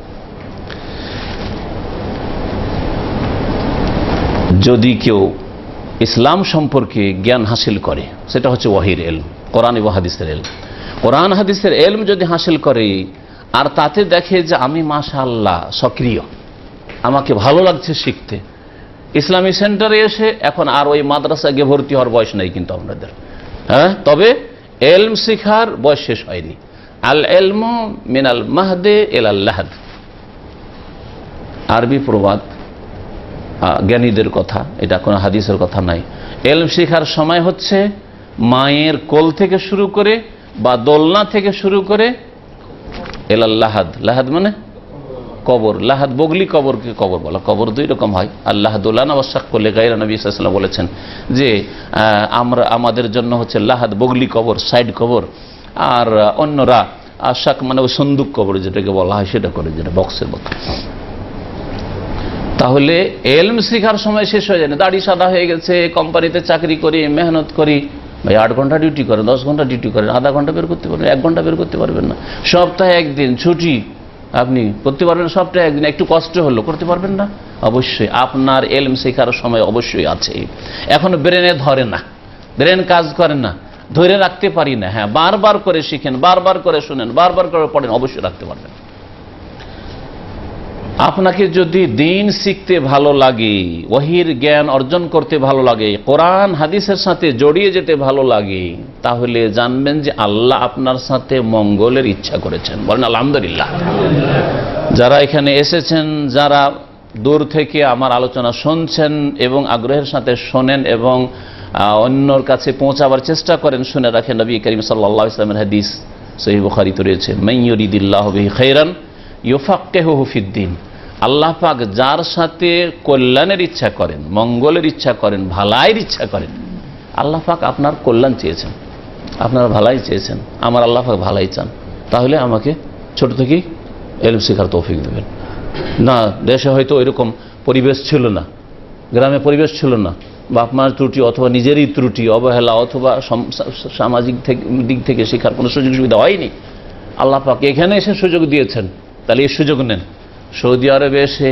যদি কেউ ইসলাম সম্পর্কে জ্ঞান হাসিল করে, সেটা হচ্ছে ওয়াহির এলম, কোরআন এবং হাদিসের এলম। কোরআন হাদিসের এলম যদি হাসিল করে আর তাতে দেখে যে আমি মাশাআল্লাহ সক্রিয়, আমাকে ভালো লাগছে শিখতে, ইসলামী সেন্টারে এসে এখন আর ওই মাদ্রাসা গিয়ে ভর্তি হওয়ার বয়স নেই কিন্তু আপনাদের, হ্যাঁ, তবে এলম শিখার বয়স শেষ হয়নি। আল এলমু মিনাল মাহদে ইলাল লাহদ, আরবি প্রবাদ, জ্ঞানীদের কথা, এটা কোনো হাদিসের কথা নাই। এলম শিখার সময় হচ্ছে মায়ের কোল থেকে শুরু করে বা দোলনা থেকে শুরু করে এলাল লাহাদ, লাহাদ মানে কবর, লাহাদ বগলি কবরকে কবর বলা। কবর দুই রকম হয়, আল্লাহ দোলানা ওয়াসাক করলে গায়রা নবী সাল্লাল্লাহু আলাইহি ওয়াসাল্লাম বলেছেন যে আমরা আমাদের জন্য হচ্ছে লাহাদ বগলি কবর, সাইড কবর, আর অন্যরা আশাক মানে ওই সন্দুক কবর যেটাকে বলা হয় সেটা করে, যেটা বক্সের মতো। তাহলে এলম শিখার সময় শেষ হয়ে যায় না। দাড়ি সাদা হয়ে গেছে, কোম্পানিতে চাকরি করি, মেহনত করি, ভাই আট ঘন্টা ডিউটি করেন, দশ ঘন্টা ডিউটি করেন, আধা ঘন্টা বের করতে পারবেন, এক ঘন্টা বের করতে পারবেন না। সপ্তাহে একদিন ছুটি আপনি করতে পারবেন, সপ্তাহে একদিন একটু কষ্ট হলো করতে পারবেন না? অবশ্যই আপনার এলম শেখার সময় অবশ্যই আছে। এখন ব্রেনে ধরে না, ব্রেন কাজ করে না, ধরে রাখতে পারি না। হ্যাঁ, বারবার করে শিখেন, বারবার করে শুনেন, বারবার করে পড়েন, অবশ্যই রাখতে পারবেন। আপনাকে যদি দিন শিখতে ভালো লাগে, ওয়াহির জ্ঞান অর্জন করতে ভালো লাগে, কোরআন হাদিসের সাথে জড়িয়ে যেতে ভালো লাগে, তাহলে জানবেন যে আল্লাহ আপনার সাথে মঙ্গলের ইচ্ছা করেছেন। বলেন আলহামদুলিল্লাহ। যারা এখানে এসেছেন, যারা দূর থেকে আমার আলোচনা শুনছেন এবং আগ্রহের সাথে শোনেন এবং অন্যর কাছে পৌঁছাবার চেষ্টা করেন, শুনে রাখেন নবী করিম সাল্লাল্লাহু আলাইহি ওয়াসাল্লামের হাদিস সহিহ বুখারীতে রয়েছে, মান ইউরিদিল্লাহু বিহি খায়রান ইউফাক্কিহুহু ফিদ্দীন। আল্লাহ পাক যার সাথে কল্যাণের ইচ্ছা করেন, মঙ্গলের ইচ্ছা করেন, ভালাইয়ের ইচ্ছা করেন, আল্লাহ পাক আপনার কল্যাণ চেয়েছেন, আপনার ভালাই চেয়েছেন, আমার আল্লাহ পাক ভালাই চান, তাহলে আমাকে ছোট থেকেই এলম শেখার তৌফিক দেবেন। না, দেশে হয়তো এরকম পরিবেশ ছিল না, গ্রামে পরিবেশ ছিল না, বাপ মার ত্রুটি অথবা নিজেরই ত্রুটি, অবহেলা অথবা সামাজিক দিক থেকে শেখার কোনো সুযোগ সুবিধা হয়নি। আল্লাহ পাক এখানে এসে সুযোগ দিয়েছেন, তাহলে এই সুযোগ নেন। সৌদি আরবে এসে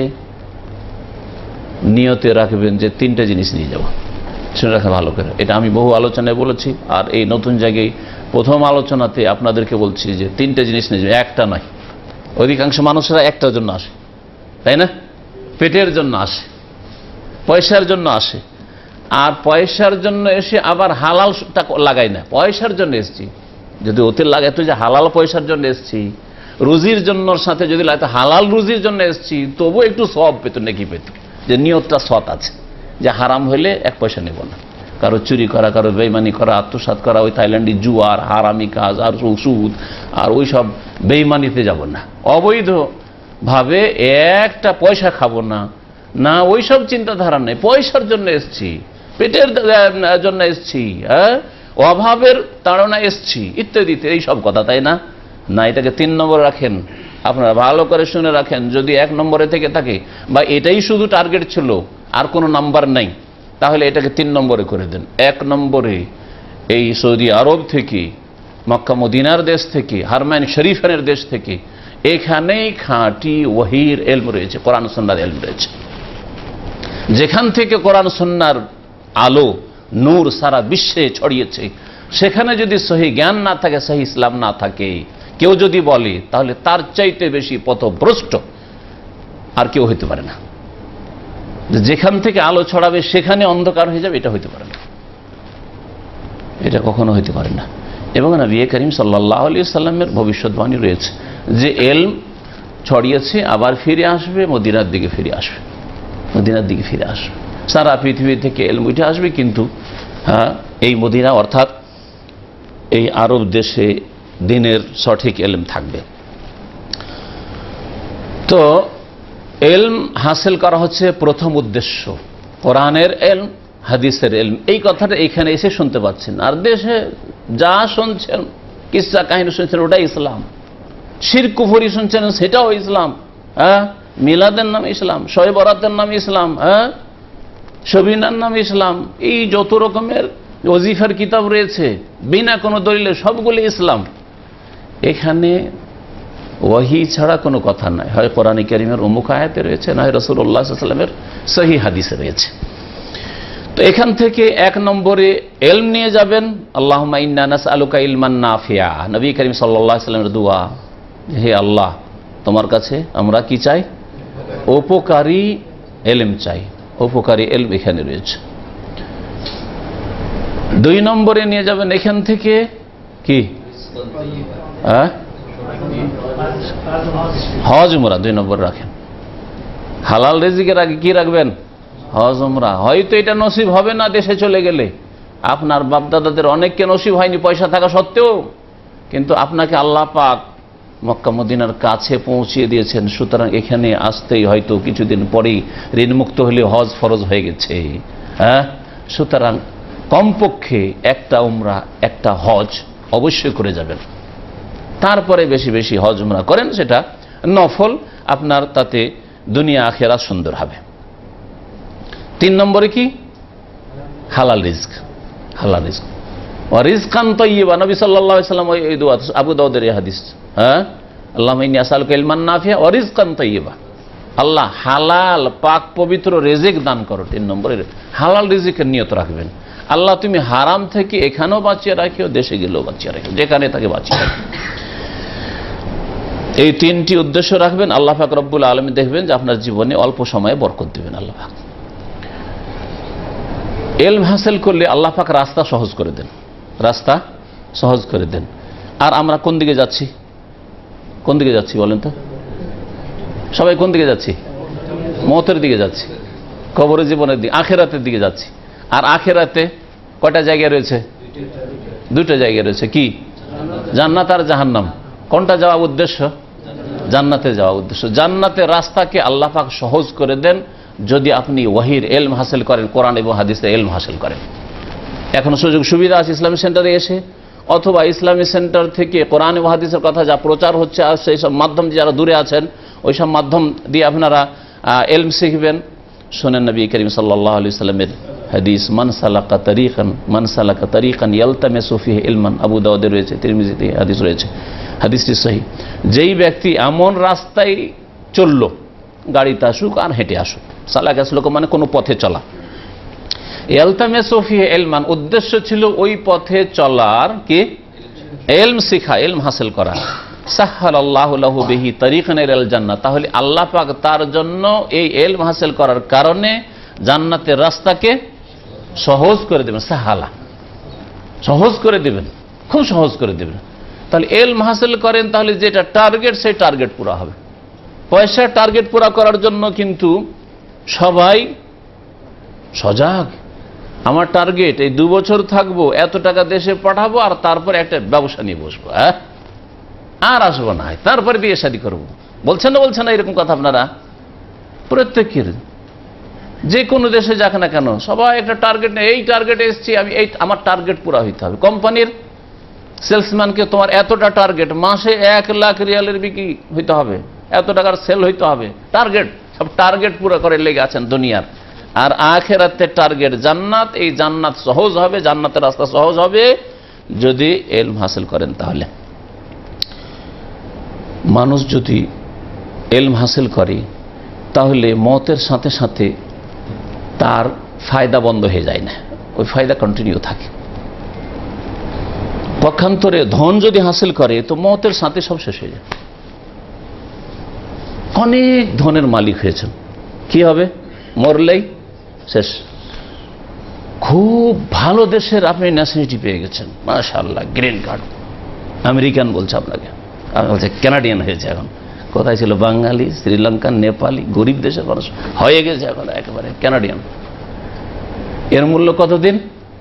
নিয়তে রাখবেন যে তিনটা জিনিস নিয়ে যাব, শুনে রাখা ভালো করে। এটা আমি বহু আলোচনায় বলেছি, আর এই নতুন জায়গায় প্রথম আলোচনাতে আপনাদেরকে বলছি যে তিনটা জিনিস নিয়ে যাবে, একটা নয়। অধিকাংশ মানুষরা একটার জন্য আসে, তাই না? পেটের জন্য আসে, পয়সার জন্য আসে, আর পয়সার জন্য এসে আবার হালালটা লাগাই না। পয়সার জন্য এসছি, যদি ওতে লাগাই তো যে হালাল পয়সার জন্য এসছি, রুজির জন্য সাথে যদি লাগে হালাল রুজির জন্য এসছি, তবু একটু সব পেত, নাকি পেত, যে নিয়তটা সৎ আছে, যে হারাম হইলে এক পয়সা নেব না। কারো চুরি করা, কারো বেইমানি করা, আত্মসাৎ করা, ওই থাইল্যান্ডি জুয়ার, হারামি কাজ, আর সুদ, আর ওই সব বেইমানিতে যাব না। অবৈধ ভাবে একটা পয়সা খাবো না, না ওই সব চিন্তাধারা নেই। পয়সার জন্য এসছি, পেটের জন্য এসছি, হ্যাঁ, অভাবের তাড়না এসছি, ইত্যাদিতে এই সব কথা, তাই না? না, এটাকে তিন নম্বর রাখেন। আপনারা ভালো করে শুনে রাখেন, যদি এক নম্বরে থেকে থাকে বা এটাই শুধু টার্গেট ছিল আর কোনো নাম্বার নাই, তাহলে এটাকে তিন নম্বরে করে দেন। এক নম্বরে এই সৌদি আরব থেকে, মক্কা মদিনার দেশ থেকে, হারমাইন শরীফের দেশ থেকে, এখানেই খাঁটি ওয়াহির এলম রয়েছে, কোরআন সুন্নাহর এলম রয়েছে। যেখান থেকে কোরআন সুন্নাহর আলো নূর সারা বিশ্বে ছড়িয়েছে, সেখানে যদি সহি জ্ঞান না থাকে, সহি ইসলাম না থাকে, কেউ যদি বলে, তাহলে তার চাইতে বেশি পথভ্রষ্ট আর কেউ হইতে পারে না। যেখান থেকে আলো ছড়াবে সেখানে অন্ধকার হয়ে যাবে, এটা হইতে পারে না, এটা কখনো হইতে পারে না। এবং নবী করিম সাল্লাল্লাহু আলাইহি ওয়াসাল্লামের ভবিষ্যৎবাণী রয়েছে যে এলম ছড়িয়েছে, আবার ফিরে আসবে, মদিনার দিকে ফিরে আসবে, মদিনার দিকে ফিরে আসবে। সারা পৃথিবী থেকে এলম উঠে আসবে, কিন্তু হ্যাঁ এই মদিনা অর্থাৎ এই আরব দেশে দিনের সঠিক এলম থাকবে। তো এলম হাসিল করা হচ্ছে প্রথম উদ্দেশ্য, কোরআনের এলম, হাদিসের এলম। এই কথাটা এখানে এসে শুনতে পাচ্ছেন, আর দেশে যা শুনছেন, কিসসা কাহিনী শুনছেন, ওটাই ইসলাম। শিরক কুফরি শুনছেন, সেটাও ইসলাম। হ্যাঁ, মিলাদের নাম ইসলাম, শবে বরাতের নাম ইসলাম, হ্যাঁ, সবিনার নাম ইসলাম। এই যত রকমের ওজিফার কিতাব রয়েছে বিনা কোনো দলিলে, সবগুলি ইসলাম। এখানে ওয়াহি ছাড়া কোনো কথা নাই, হয় কোরআন কারীমের অমুক আয়াতে রয়েছে, না হয় রাসূলুল্লাহ সাল্লাল্লাহু আলাইহি ওয়াসাল্লামের সহিহ হাদিসে রয়েছে। তো এখান থেকে এক নম্বরে এলম নিয়ে যাবেন, আল্লাহুম্মা ইন্না নাসআলুকা ইলমান নাফিআ, নবী করিম সাল্লাল্লাহু আলাইহি ওয়াসাল্লামের দোয়া, হে আল্লাহ তোমার কাছে আমরা কি চাই? উপকারী এলম চাই। উপকারী এলম এখানে রয়েছে। দুই নম্বরে নিয়ে যাবেন এখান থেকে কি? হ্যাঁ, হজ উমরা দুই নম্বর রাখেন। হালাল রিজিকের আগে কি রাখবেন? হজ উমরা। হয়তো এটা নসিব হবে না দেশে চলে গেলে, আপনার বাপদাদাদের অনেককে নসিব হয়নি পয়সা থাকা সত্ত্বেও, কিন্তু আপনাকে আল্লাহ পাক মক্কা মদিনার কাছে পৌঁছিয়ে দিয়েছেন, সুতরাং এখানে আসতেই হয়তো কিছুদিন পরেই ঋণমুক্ত হলে হজ ফরজ হয়ে গেছে। হ্যাঁ, সুতরাং কমপক্ষে একটা উমরা একটা হজ অবশ্যই করে যাবেন, তারপরে বেশি বেশি হজ উমরা করেন, সেটা নফল, আপনার তাতে দুনিয়া আখিরাত সুন্দর হবে। তিন নম্বরে কি? হালাল রিজক। হালাল রিজক, ওয়া রিজকান তাইয়্যিবা, নবী সাল্লাল্লাহু আলাইহি ওয়াসাল্লাম এই দোয়া, আবু দাউদের এই হাদিস। হ্যাঁ, আল্লাহুম্মা ইন্নী আসআলুকা ইলমান নাফিআ ওয়া রিজকান তাইয়্যিবা, আল্লাহ হালাল পাক পবিত্র রিজিক দান করো। তিন নম্বরে হালাল রিজিকের নিয়ত রাখবেন, আল্লাহ তুমি হারাম থেকে এখানেও বাঁচিয়ে রাখিও, দেশে গেলেও বাঁচিয়ে রাখিও, যেখানে তাকে বাঁচিয়ে রাখো। এই তিনটি উদ্দেশ্য রাখবেন, আল্লাহ পাক রব্বুল আলামিন দেখবেন যে আপনার জীবনে অল্প সময়ে বরকত দিবেন আল্লাহ পাক। এলম হাসিল করলে আল্লাহ পাক রাস্তা সহজ করে দেন, রাস্তা সহজ করে দেন। আর আমরা কোন দিকে যাচ্ছি? কোন দিকে যাচ্ছি বলেন তো? সবাই কোন দিকে যাচ্ছি? মওতের দিকে যাচ্ছি, কবর জীবনের দিকে, আখিরাতের দিকে যাচ্ছি। আর আখিরাতে কয়টা জায়গা রয়েছে? দুটো জায়গা রয়েছে। কি? জান্নাত আর জাহান্নাম। কোনটা যাওয়া উদ্দেশ্য? জান্নাতে যাওয়া উদ্দেশ্য। জান্নাতের রাস্তাকে আল্লাহ পাক সহজ করে দেন যদি আপনি ওয়াহির এলম হাসিল করেন, কোরআন এবং হাদিসের এলম হাসিল করেন। এখন সুযোগ সুবিধা আছে ইসলামী সেন্টারে এসে, অথবা ইসলামী সেন্টার থেকে কোরআন এবং হাদিসের কথা যা প্রচার হচ্ছে, আর সেই সব মাধ্যম যারা দূরে আছেন ওই সব মাধ্যম দিয়ে আপনারা এলম শিখবেন। শোনেন নবী করিম সাল্লাল্লাহু আলাইহি ওয়াসাল্লামের হাদিস, মান সালাকা তারিকান মান সালাকা তারিকান ইয়ালতামিসু ফিহি ইলমান, আবু দাউদে রয়েছে, তিরমিজিতে হাদিস রয়েছে, হাদিসটি সহিহ। যেই ব্যক্তি এমন রাস্তায় চলল, গাড়িতে আসুক আর হেঁটে আসুক, সালাকা শ্লোক মানে কোনো পথে চলা, ইয়ালতামিসু ফিহি ইলমান, উদ্দেশ্য ছিল ওই পথে চলার কি? ইলম শিখা, ইলম হাসিল করা। সাহহালাল্লাহু লাহু বিহি তারিকান ইলাল জান্নাহ, তাহলে আল্লাহ পাক তার জন্য এই ইলম হাসিল করার কারণে জান্নাতের রাস্তাকে সহজ করে দেবেন। সাহালা, সহজ করে দেবেন, খুব সহজ করে দেবেন। তাহলে ইলম হাসিল করেন, তাহলে যেটা টার্গেট সেই টার্গেট পুরা হবে। পয়সার টার্গেট পুরা করার জন্য কিন্তু সবাই সজাগ। আমার টার্গেট এই দু বছর থাকবো, এত টাকা দেশে পাঠাবো, আর তারপরে একটা ব্যবসা নিয়ে বসবো, হ্যাঁ, আর আসবো না, তারপরে বিয়ে শাদী করবো। বলছেন না বলছেন না এরকম কথা আপনারা? প্রত্যেকের, যে কোনো দেশে যাক না কেন, সবাই একটা টার্গেট নেই, এই টার্গেটে এসেছি আমি, এই আমার টার্গেট পুরা হইতে হবে। কোম্পানির সেলসম্যানকে তোমার এতটা টার্গেট, মাসে এক লাখ রিয়ালের বিক্রি হইতে হবে, এত টাকার সেল হইতে হবে, টার্গেট, সব টার্গেট পুরো করে লেগে আছেন দুনিয়ার। আর আখিরাতের টার্গেট জান্নাত। এই জান্নাত সহজ হবে, জান্নাতের রাস্তা সহজ হবে যদি ইলম হাসিল করেন। তাহলে মানুষ যদি ইলম হাসিল করে, তাহলে মওতের সাথে সাথে তার ফায়দা বন্ধ হয়ে যায় না। ওই ফায়দা কন্টিনিউ থাকে। পক্ষান্তরে ধন যদি হাসিল করে তো মতের সাথে সব শেষ হয়ে যায়। অনেক ধনের মালিক হয়েছেন, কি হবে? মরলেই শেষ। খুব ভালো দেশের আপনি ন্যাশনালিটি পেয়ে গেছেন, মাশাআল্লাহ, গ্রিন কার্ড, আমেরিকান বলছে আপনাকে, বলছে কানাডিয়ান হয়েছে এখন। কোথায় ছিল? বাঙালি, শ্রীলঙ্কান, নেপালি, গরিব দেশের মানুষ হয়ে গেছে এখন একেবারে কানাডিয়ান। এর মূল্য কতদিন?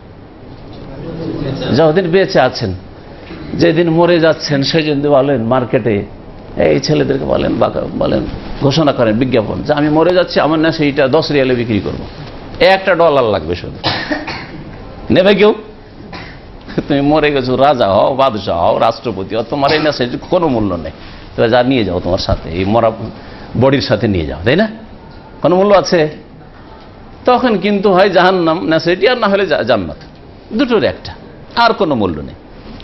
যতদিন বেঁচে আছেন। যেদিন মরে যাচ্ছেন সেদিন বলেন মার্কেটে, এই ছেলেদেরকে বলেন বলেন ঘোষণা করেন বিজ্ঞাপন যে আমি মরে যাচ্ছি, আমার না সেইটা দশ রিয়ালে বিক্রি করবো, একটা ডলার লাগবে শুধু। নেবে কেউ? তুমি মরে গেছো, রাজা হও, বাদশাহ হও, রাষ্ট্রপতি হও, তোমার এই না সেটি কোনো মূল্য নেই। তুমি যা নিয়ে যাও তোমার সাথে, এই মরা বডির সাথে নিয়ে যাও, তাই না? কোনো মূল্য আছে? তখন কিন্তু হয় জাহান্নাম না সেটি, আর না হলে জান্নাত, দুটোর একটা, আর কোনো মূল্য নেই।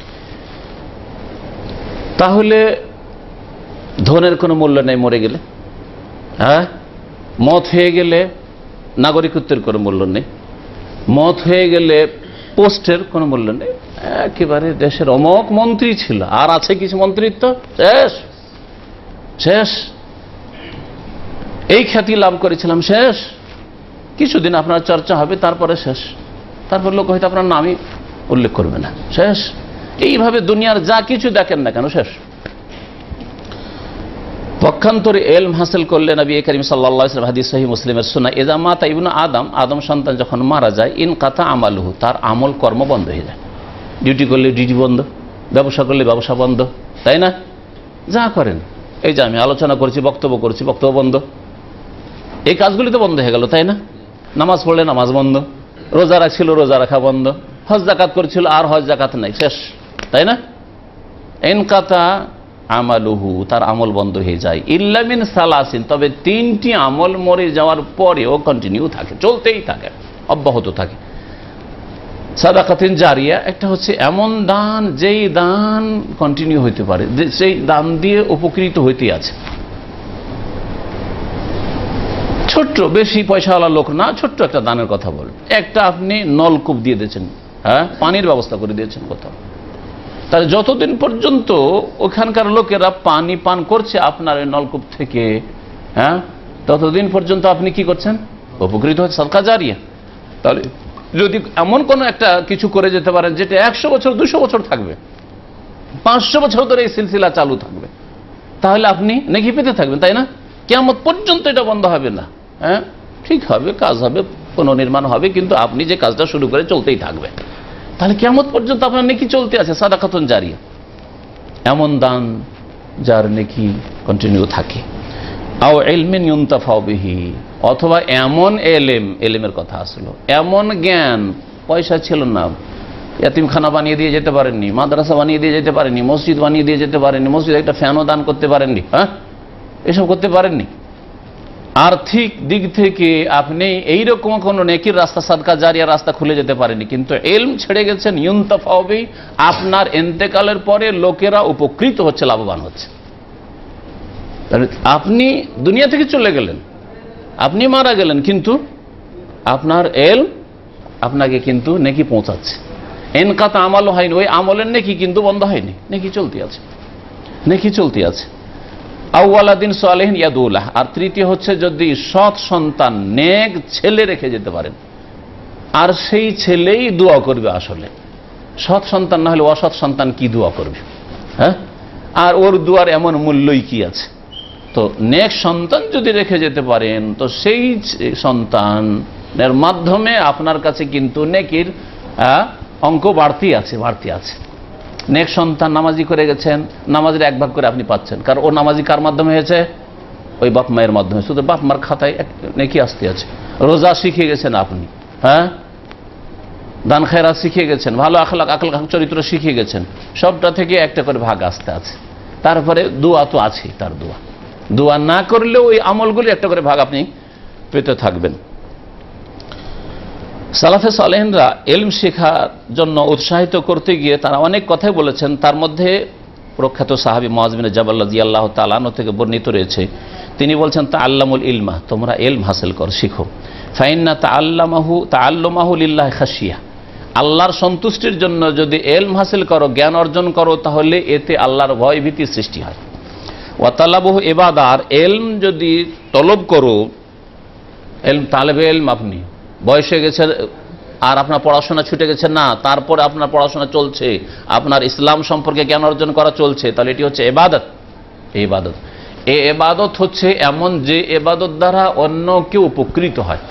তাহলে ধনের কোনো মূল্য নেই মরে গেলে। হ্যাঁ, মত হয়ে গেলে নাগরিকত্বের কোনো মূল্য নেই, মত হয়ে গেলে পোস্টের কোনো মূল্য নেই। একেবারে দেশের অমক মন্ত্রী ছিল, আর আছে কিছু মন্ত্রিত্ব, শেষ শেষ। এই খ্যাতি লাভ করেছিলাম, শেষ। কিছুদিন আপনার চর্চা হবে, তারপরে শেষ। তারপর লোক হয়তো আপনার নামই উল্লেখ করবে না, শেষ। এইভাবে দুনিয়ার যা কিছু দেখেন না কেন, শেষ। পক্ষান্তরে এলম হাসিল করলে নবী করিম সাল্লাল্লাহু আলাইহি ওয়াসাল্লাম হাদিস সহিহ মুসলিমের সুন্নাহ, ইযা মাতা ইবনু আদম, আদম সন্তান যখন মারা যায়, ইন কাতা আমালুহু, তার আমল কর্ম বন্ধ হয়ে যায়। ডিউটি করলে ডিউটি বন্ধ, ব্যবসা করলে ব্যবসা বন্ধ, তাই না? যা করেন, এই যে আমি আলোচনা করছি, বক্তব্য করছি, বক্তব্য বন্ধ, এই কাজগুলি তো বন্ধ হয়ে গেল, তাই না? নামাজ পড়লে নামাজ বন্ধ, রোজা রাখছিল রোজা রাখা বন্ধ, হজ জাকাত করছিল আর হজ জাকাত নাই, শেষ, তাই না? ইনকাতা আমালুহু, তার আমল বন্ধ হয়ে যায়। ইল্লা মিন সালাসিন, তবে তিনটি আমল মরে যাওয়ার পরেও কন্টিনিউ থাকে, চলতেই থাকে, অব্যাহত থাকে। সাদাকাতিন জারিয়া, একটা হচ্ছে এমন দান যেই দান কন্টিনিউ হইতে পারে, সেই দান দিয়ে উপকৃত হইতে আছে। ছোট্ট, বেশি পয়সাওয়ালা লোক না, ছোট্ট একটা দানের কথা বলেন। একটা আপনি নলকূপ দিয়ে দিয়েছেন, হ্যাঁ, পানির ব্যবস্থা করে দিয়েছেন কোথাও, তাহলে যতদিন পর্যন্ত ওখানকার লোকেরা পানি পান করছে আপনার ওই নলকূপ থেকে, হ্যাঁ, ততদিন পর্যন্ত আপনি কি করছেন? উপকৃত হচ্ছে, সাদকা জারিয়া। তাহলে যদি এমন কোনো একটা কিছু করে যেতে পারেন যেটা একশো বছর দুশো বছর থাকবে, পাঁচশো বছর ধরে এই সিলসিলা চালু থাকবে, তাহলে আপনি নেকি পেতে থাকবেন, তাই না? কিয়ামত পর্যন্ত এটা বন্ধ হবে না। হ্যাঁ, ঠিক হবে, কাজ হবে, পুনর্নির্মাণ হবে, কিন্তু আপনি যে কাজটা শুরু করে চলতেই থাকবে, তাহলে কিয়ামত পর্যন্ত আপনার নেকি চলতে আছে, সাদাকাতুন জারিয়া। এমন দান যার নেকি কন্টিনিউ থাকে। আও ইলমিন ইউনতাফাউ বিহি, অথবা এমন এলেম, এলেমের কথা আসলো, এমন জ্ঞান, পয়সা ছিল না, ইয়াতিমখানা বানিয়ে দিয়ে যেতে পারেননি, মাদ্রাসা বানিয়ে দিয়ে যেতে পারেননি, মসজিদ বানিয়ে দিয়ে যেতে পারেননি, মসজিদ একটা ফ্যানও দান করতে পারেননি, হ্যাঁ, এসব করতে পারেননি। আর্থিক দিক থেকে আপনি এইরকম কোনো নেকির রাস্তা, সাদকা জারিয়া রাস্তা খুলে যেতে পারেনি, কিন্তু ইলম ছেড়ে গেছেন, ইউনতাফাউ বিহি, আপনার ইন্তেকালের পরে লোকেরা উপকৃত হচ্ছে, লাভবান হচ্ছে। আপনি দুনিয়া থেকে চলে গেলেন, আপনি মারা গেলেন, কিন্তু আপনার ইলম আপনাকে কিন্তু নেকি পৌঁছাচ্ছে। ইনকাতা আমাল হয়নি, ওই আমলের নেকি কিন্তু বন্ধ হয়নি, নেকি চলতে আছে, নেকি চলতে আছে। আউওয়ালাদিন সালেহিন ইয়াদুলাহ, আর তৃতীয় হচ্ছে যদি সৎ সন্তান, নেক ছেলে রেখে যেতে পারেন, আর সেই ছেলেই দোয়া করবে। আসলে সৎ সন্তান না হলে অসৎ সন্তান কি দোয়া করবে? হ্যাঁ, আর ওর দোয়ার এমন মূল্যই কি আছে? তো নেক সন্তান যদি রেখে যেতে পারেন, তো সেই সন্তানের মাধ্যমে আপনার কাছে কিন্তু নেকির অঙ্ক বাড়তি আছে, বাড়তি আছে। নেক সন্তান নামাজি করে গেছেন, নামাজের এক ভাগ করে আপনি পাচ্ছেন, কারণ ও নামাজি কার মাধ্যমে হয়েছে? ওই বাপ মায়ের মাধ্যমে, শুধু বাপ মার খাতায় নেকি আসতে আছে। রোজা শিখে গেছেন আপনি, হ্যাঁ, দান খেয়রাত শিখে গেছেন, ভালো আখলাক আখলাক চরিত্র শিখে গেছেন, সবটা থেকে একটা করে ভাগ আসতে আছে। তারপরে দোয়া তো আছে, তার দোয়া, দোয়া না করলেও ওই আমলগুলি একটা করে ভাগ আপনি পেতে থাকবেন। সালাফে সালেহিনরা ইলম শেখার জন্য উৎসাহিত করতে গিয়ে তারা অনেক কথাই বলেছেন। তার মধ্যে প্রখ্যাত সাহাবী মুআয বিন জাবাল রাদিয়াল্লাহু তাআলা আনহু থেকে বর্ণিত রয়েছে, তিনি বলছেন, তাআল্লামুল ইলমা, তোমরা ইলম হাসিল করো, শিখো, ফাইন্না তাআল্লামাহু তাআল্লুমাহু লিল্লাহি খাশিয়া, আল্লাহর সন্তুষ্টির জন্য যদি এলম হাসিল করো, জ্ঞান অর্জন করো, তাহলে এতে আল্লাহর ভয় ভীতির সৃষ্টি হয়। ওয়া তালাবুহু ইবাদা, আর এলম যদি তলব করো, এলম তালেবে এলম, আপনি বয়স হয়ে গেছে আর আপনার পড়াশোনা ছুটে গেছে না, তারপরে আপনার পড়াশোনা চলছে, আপনার ইসলাম সম্পর্কে জ্ঞান অর্জন করা চলছে, তাহলে এটি হচ্ছে ইবাদত। এই ইবাদত এই ইবাদত হচ্ছে এমন যে ইবাদত দ্বারা অন্য কেউ উপকৃত হয়।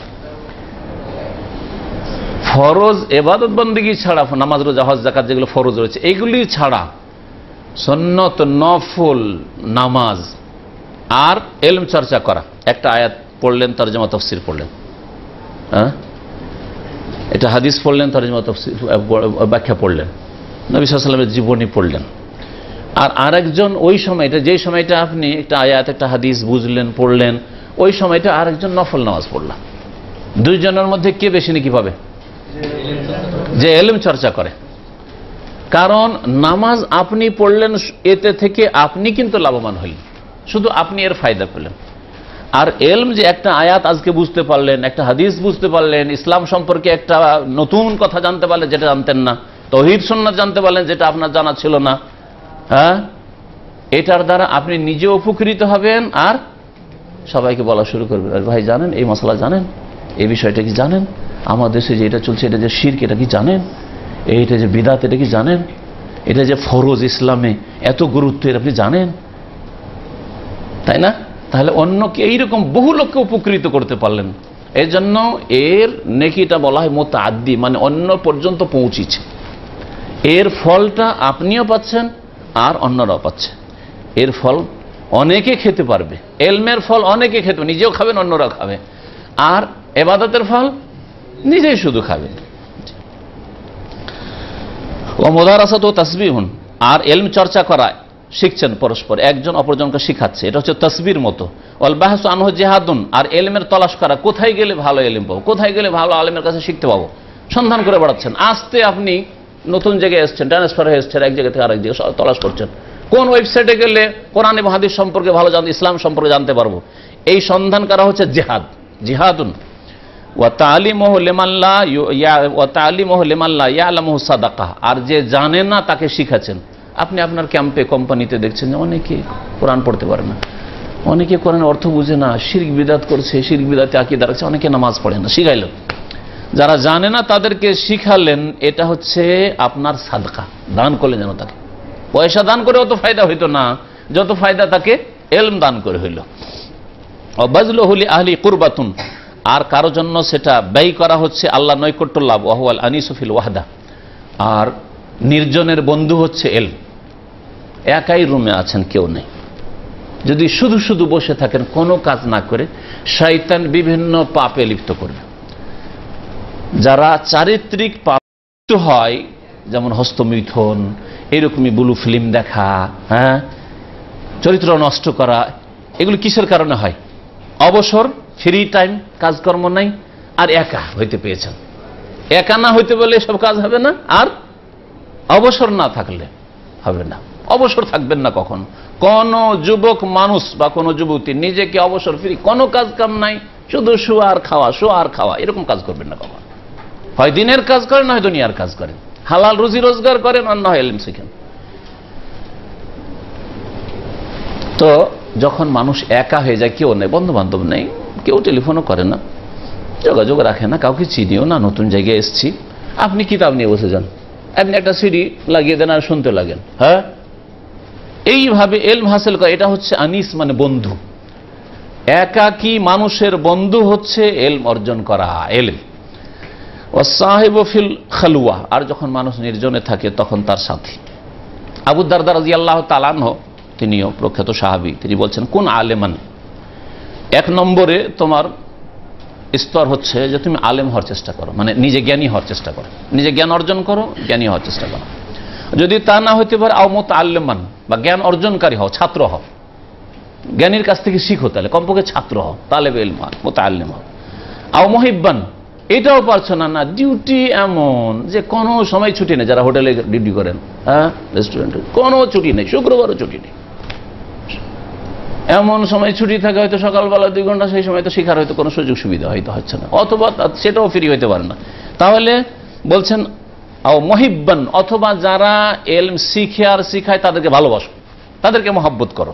ফরজ ইবাদত বন্দেগী ছাড়া, নামাজ রোজা হজ যাকাত যেগুলো ফরজ রয়েছে এগুলি ছাড়া সুন্নত নফল নামাজ আর ইলম চর্চা করা, একটা আয়াত পড়লেন তরজমা তাফসীর পড়লেন, হ্যাঁ এটা হাদিস পড়লেন তরজমা তাফসীর ব্যাখ্যা পড়লেন, নবী সাল্লাল্লাহু আলাইহি ওয়াসাল্লামের জীবনী পড়লেন, আর আরেকজন ওই সময়টা যে সময়টা আপনি একটা আয়াত একটা হাদিস বুঝলেন পড়লেন, ওই সময়টা আরেকজন নফল নামাজ পড়লেন, দুইজনের মধ্যে কে বেশি নাকি পাবে? যে ইলম চর্চা করে। কারণ নামাজ আপনি পড়লেন, এতে থেকে আপনি কিন্তু লাভবান হইলেন, শুধু আপনি এর ফায়দা পেলেন। আর ইলম যে একটা আয়াত আজকে বুঝতে পারলেন, একটা হাদিস বুঝতে পারলেন, ইসলাম সম্পর্কে একটা নতুন কথা জানতে পারলেন যেটা জানতেন না, তাওহীদ সুন্নাত জানতে পারলেন যেটা আপনার জানা ছিল না, হ্যাঁ এটার দ্বারা আপনি নিজে উপকৃত হবেন আর সবাইকে বলা শুরু করবেন, ভাই জানেন এই মশলা জানেন, এই বিষয়টা কি জানেন, আমার দেশে যে এটা চলছে এটা যে শিরক এটা কি জানেন, এইটা যে বিদাত এটা কি জানেন, এটা যে ফরজ ইসলামে এত গুরুত্ব এটা আপনি জানেন, তাই না? তাহলে অন্যকে এইরকম বহু লোককে উপকৃত করতে পারলেন। এই জন্য এর নেকিটা বলা হয় মুতাআদ্দি, মানে অন্য পর্যন্ত পৌঁছেছে, এর ফলটা আপনিও পাচ্ছেন আর অন্যরাও পাচ্ছে। এর ফল অনেকে খেতে পারবে, এলমের ফল অনেকে খেতে, নিজেও খাবেন অন্যরাও খাবে, আর ইবাদতের ফল নিজেই শুধু খাবেন। ও মুদারাসাতু তাসবিহুন, আর ইলম চর্চা করা শিখছেন পরস্পর, একজন অপরজনকে শিখাচ্ছে, এটা হচ্ছে তাসবির মতো। ওয়াল বাহসু আনহু জিহাদুন, আর ইলমের তলাশ করা, কোথায় গেলে ভালো ইলম পাবো, কোথায় গেলে ভালো আলেমের কাছে শিখতে পাবো, সন্ধান করে বেড়াচ্ছেন। আস্তে আপনি নতুন জায়গায় এসছেন, ট্রান্সফার হয়ে এসছেন এক জায়গা থেকে আরেক জায়গায়, তলাশ করছেন কোন ওয়েবসাইটে গেলে কোরআন এবং হাদিস সম্পর্কে ভালো জানতে, ইসলাম সম্পর্কে জানতে পারবো, এই সন্ধান করা হচ্ছে জিহাদ, জিহাদুন। ওয়া তালিমুহু লিমান লা ওয়া তালিমুহু লিমান লা ইয়ালামু সাদাকা, আর যে জানে না তাকে শিখাচ্ছেন। আপনি আপনার ক্যাম্পে কোম্পানিতে দেখছেন যে অনেকে কোরআন পড়তে পারে না, অনেকে কোরআনের অর্থ বুঝে না, শিরক বিদাত করছে, শিরক বিদাতে আকীদা রাখছে, অনেকে নামাজ পড়ে না, শিখাইলেন। যারা জানে না তাদেরকে শিখালেন, এটা হচ্ছে আপনার সাদকা, দান করলেন যেন তাকে। পয়সা দান করে অত ফায়দা হইতো না যত ফায়দা তাকে ইলম দান করে হইল। ওয়াবাজলুহু লিআহলি কুরবাতুন, আর কারো জন্য সেটা ব্যয় করা হচ্ছে আল্লাহ নৈকট্য লাভ, ওয়াহুয়াল আনিসু ফিল ওয়াহদা, আর নির্জনের বন্ধু হচ্ছে ইলম। একাই রুমে আছেন, কেউ নেই, যদি শুধু শুধু বসে থাকেন কোনো কাজ না করে, শয়তান বিভিন্ন পাপে লিপ্ত করবে। যারা চারিত্রিক পাপ হয়, যেমন হস্তমৈথুন, এরকমই ব্লু ফিল্ম দেখা, হ্যাঁ চরিত্র নষ্ট করা, এগুলো কিসের কারণে হয়? অবসর, ফ্রি টাইম, কাজকর্ম নাই, আর একা হইতে পেয়েছেন। একা না হইতে বলে সব কাজ হবে না, আর অবসর না থাকলে হবে না। অবসর থাকবেন না কখন। কোন যুবক মানুষ বা কোন যুবতী নিজেকে অবসর ফ্রি, কোনো কাজ কাম নাই, শুধু শোয়া আর খাওয়া, শোয়া আর খাওয়া, এরকম কাজ করবেন না কখন। হয় দিনের কাজ করেন, হয় দুনিয়ার কাজ করেন, হালাল রুজি রোজগার করেন, অন্য হয় ইলম শিখেন। তো যখন মানুষ একা হয়ে যায়, কেউ নেই, বন্ধু বান্ধব নেই, কেউ টেলিফোনও করে না, যোগাযোগ রাখে না, কাউকে চিনিও না, নতুন জায়গায় এসছি, আপনি কিতাব নিয়ে বসে যান, আপনি একটা সিডি লাগিয়ে দেন আর শুনতে লাগেন, হ্যাঁ এইভাবে ইলম হাসিল করা, এটা হচ্ছে আনিস, মানে বন্ধু। একাকী মানুষের বন্ধু হচ্ছে ইলম অর্জন করা, ইলম। ওয়াসাহিবু ফিল খালওয়া, আর যখন মানুষ নির্জনে থাকে তখন তার সাথী। আবু দারদা রাদিয়াল্লাহু তাআলা আনহু, তিনিও প্রখ্যাত সাহাবী, তিনি বলছেন কোন আলেমান, এক নম্বরে তোমার স্তর হচ্ছে যে তুমি আলেম হওয়ার চেষ্টা করো, মানে নিজে জ্ঞানী হওয়ার চেষ্টা করো, নিজে জ্ঞান অর্জন করো, জ্ঞানী হওয়ার চেষ্টা করো। যদি তা না হইতে পারে আও মুতাআল্লিমান, বা জ্ঞান অর্জনকারী হও, ছাত্র হও, জ্ঞানীর কাছ থেকে শিখো, তাহলে কমপক্ষে ছাত্র হও, তালেবে ইলম হও, মুতাআল্লিম হও। আও মুহিব্বান, এটাও পারছো না, না ডিউটি এমন যে কোনো সময় ছুটি নেই, যারা হোটেলে ডিউটি করেন, হ্যাঁ রেস্টুরেন্টে কোনো ছুটি নেই, শুক্রবারও ছুটি নেই, এমন সময় ছুটি থাকে হয়তো সকালবেলা দুই ঘন্টা, সেই সময় তো শিখার হয়তো কোনো সুযোগ সুবিধা হয়তো হচ্ছে না, অথবা সেটাও ফ্রি হইতে পারে না। তাহলে বলছেন আও মহিব্বান, অথবা যারা এলম শিখে আর শিখায় তাদেরকে ভালোবাসো, তাদেরকে মহব্বত করো।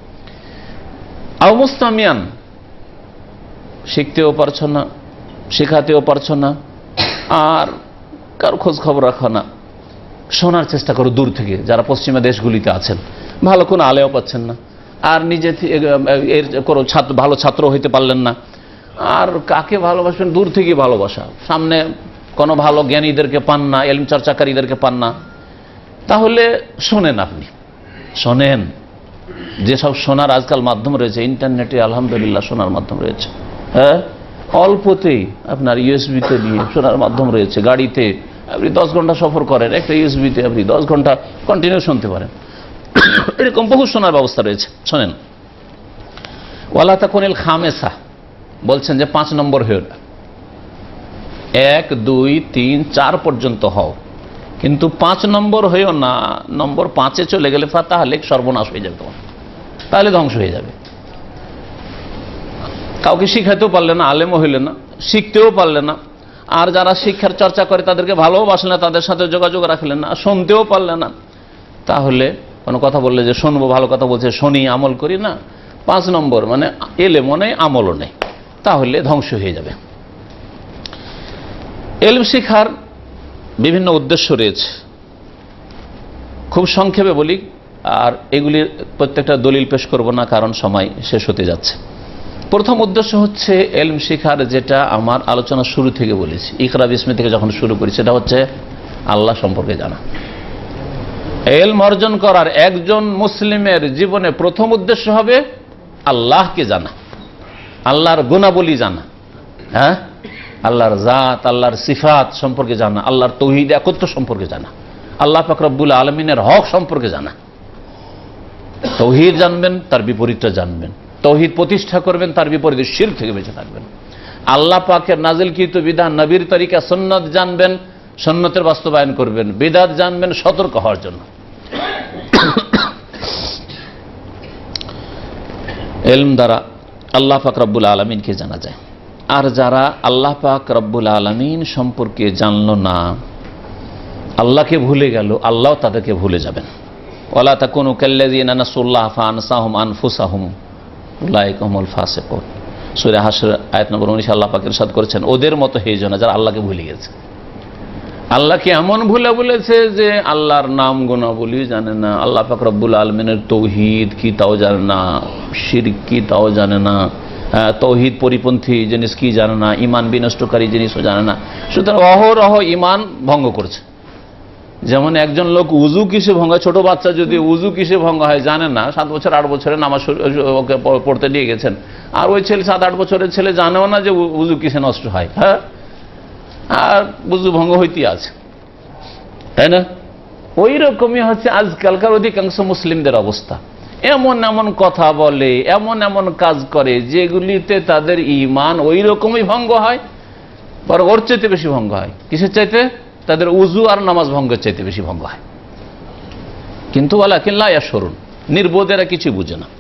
আও মুস্তামিয়ান, শিখতেও পারছো না, শেখাতেও পারছো না, আর কারো খোঁজ খবর রাখো না, শোনার চেষ্টা করো দূর থেকে, যারা পশ্চিমা দেশগুলিতে আছেন, ভালো কোনো আলেও পাচ্ছেন না, আর নিজে এর কোনো ছাত্র ভালো ছাত্র হইতে পারলেন না, আর কাকে ভালোবাসবেন? দূর থেকে ভালোবাসা। সামনে কোনো ভালো জ্ঞানীদেরকে পান না, এলম চর্চাকারীদেরকে পান না, তাহলে শোনেন, আপনি শোনেন। যেসব শোনার আজকাল মাধ্যম রয়েছে, ইন্টারনেটে আলহামদুলিল্লাহ শোনার মাধ্যম রয়েছে, হ্যাঁ, অল্পতেই আপনার ইউএসবিতে দিয়ে শোনার মাধ্যম রয়েছে। গাড়িতে আপনি দশ ঘন্টা সফর করেন, একটা ইউএসবিতে আপনি দশ ঘন্টা কন্টিনিউ শুনতে পারেন, এরকম বহু শোনার ব্যবস্থা রয়েছে, শোনেন। ওয়ালা তাকুনিল খামেসা, বলছেন যে পাঁচ নম্বর হয়েও না, এক দুই তিন চার পর্যন্ত হও, কিন্তু পাঁচ নম্বর হয়েও না। নম্বর পাঁচে চলে গেলে তাহলে সর্বনাশ হয়ে যাবে তোমার, তাহলে ধ্বংস হয়ে যাবে। কাউকে শিখাতেও পারলে না, আলেমও হইলে না, শিখতেও পারলে না, আর যারা শিক্ষার চর্চা করে তাদেরকে ভালোবাসলে না, তাদের সাথে যোগাযোগ রাখলেন না, শুনতেও পারলে না, তাহলে কোনো কথা বললে যে শুনবো, ভালো কথা বলছে শুনি, আমল করি না, পাঁচ নম্বর মানে এলেমও নেই, আমলও নেই, তাহলে ধ্বংস হয়ে যাবে। এলম শিখার বিভিন্ন উদ্দেশ্য রয়েছে, খুব সংক্ষেপে বলি, আর এগুলির প্রত্যেকটা দলিল পেশ করব না, কারণ সময় শেষ হতে যাচ্ছে। প্রথম উদ্দেশ্য হচ্ছে এলম শিখার, যেটা আমার আলোচনা শুরু থেকে বলেছি, ইকরা বিসমি থেকে যখন শুরু করি, সেটা হচ্ছে আল্লাহ সম্পর্কে জানা। এলম অর্জন করার একজন মুসলিমের জীবনে প্রথম উদ্দেশ্য হবে আল্লাহকে জানা, আল্লাহর গুণাবলী জানা, হ্যাঁ, আল্লাহর জাত, আল্লাহর সিফাত সম্পর্কে জানা, আল্লাহর তৌহিদ একত্ব সম্পর্কে জানা, আল্লাহ পাক রব্বুল আলামিনের হক সম্পর্কে জানা। তৌহিদ জানবেন, তার বিপরীতটা জানবেন। তৌহিদ প্রতিষ্ঠা করবেন, তার বিপরীতে শিরক থেকে বেঁচে থাকবেন। আল্লাহ পাকের নাজিলকৃত বিধান, নবীর তরিকা, সুন্নাত জানবেন, সুন্নতের বাস্তবায়ন করবেন। বিদআত জানবেন সতর্ক হওয়ার জন্য। ইলম দ্বারা আল্লাহ পাক রব্বুল আলামিনকে জানা যায়। আর যারা আল্লাহ পাক রব্বুল আলামিন সম্পর্কে জানলো না, আল্লাহকে ভুলে গেল, আল্লাহ তাদেরকে ভুলে যাবেন। ওয়ালা তাকুনু কাল্লাযীনা নাসুল্লাহ ফাআনসাহুম আনফুসাহুম উলাইকা হুমুল ফাসিকুন। সূরা হাশর আয়াত নম্বর উনিশ আল্লাহ পাক ইরশাদ করেছেন, ওদের মতো হয়ে যেও না যারা আল্লাহকে ভুলে গেছে। আল্লাহকে এমন ভুলে বলেছে যে আল্লাহর নাম গুণাবলী জানে না, আল্লাহ পাক রব্বুল আলামিনের তৌহিদ কি তাও জানে না, শিরক কি তাও জানে না, তৌহিদ পরিপন্থী জিনিস কি জানে না, ইমান বিনষ্টকারী জিনিসও জানে না। সুতরাং অহরহ ইমান ভঙ্গ করছে। যেমন একজন লোক উজু কিসে ভঙ্গ হয়, ছোট বাচ্চা যদি উজু কিসে ভঙ্গ হয় জানে না, সাত বছর আট বছরে নামাজ ওকে পড়তে দিয়ে গেছেন, আর ওই ছেলে সাত আট বছরের ছেলে জানেও না যে উজু কিসে নষ্ট হয়, হ্যাঁ, আর উজু ভঙ্গ হইতে আছে, তাই না? ওই রকমই হচ্ছে আজকালকার অধিকাংশ মুসলিমদের অবস্থা। এমন এমন কথা বলে, এমন এমন কাজ করে যেগুলিতে তাদের ইমান ওই রকমই ভঙ্গ হয়, বরং ওর চাইতে বেশি ভঙ্গ হয়। কিসের চাইতে? তাদের উজু আর নামাজ ভঙ্গের চাইতে বেশি ভঙ্গ হয়। কিন্তু ওয়ালাকিন লা ইয়াশউরুন, নির্বোধেরা কিছু বুঝে না।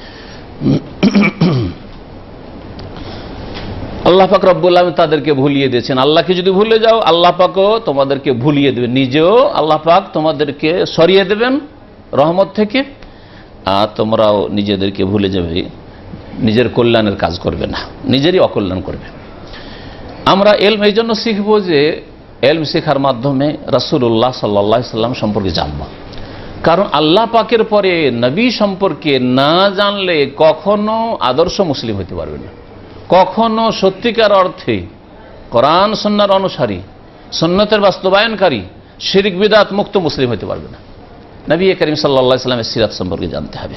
আল্লাহ পাক রব্বুল আলামিন তাদেরকে ভুলিয়ে দিয়েছেন। আল্লাহকে যদি ভুলে যাও, আল্লাহ পাকও তোমাদেরকে ভুলিয়ে দেবেন, নিজেও আল্লাহ পাক তোমাদেরকে সরিয়ে দেবেন রহমত থেকে, আর তোমরাও নিজেদেরকে ভুলে যাবে, নিজের কল্যাণের কাজ করবে না, নিজেরই অকল্যাণ করবে। আমরা এলম এই জন্য শিখব যে এলম শেখার মাধ্যমে রাসূলুল্লাহ সাল্লাল্লাহু আলাইহি সাল্লাম সম্পর্কে জানব। কারণ আল্লাহ পাকের পরে নবী সম্পর্কে না জানলে কখনো আদর্শ মুসলিম হতে পারবে না, কখনো সত্যিকার অর্থে কোরআন সুন্নাহর অনুসারী, সুন্নতের বাস্তবায়নকারী, শিরক বিদআত মুক্ত মুসলিম হতে পারবে না। নবী করিম সাল্লাল্লাহু আলাইহি সাল্লামের সিরাত সম্পর্কে জানতে হবে।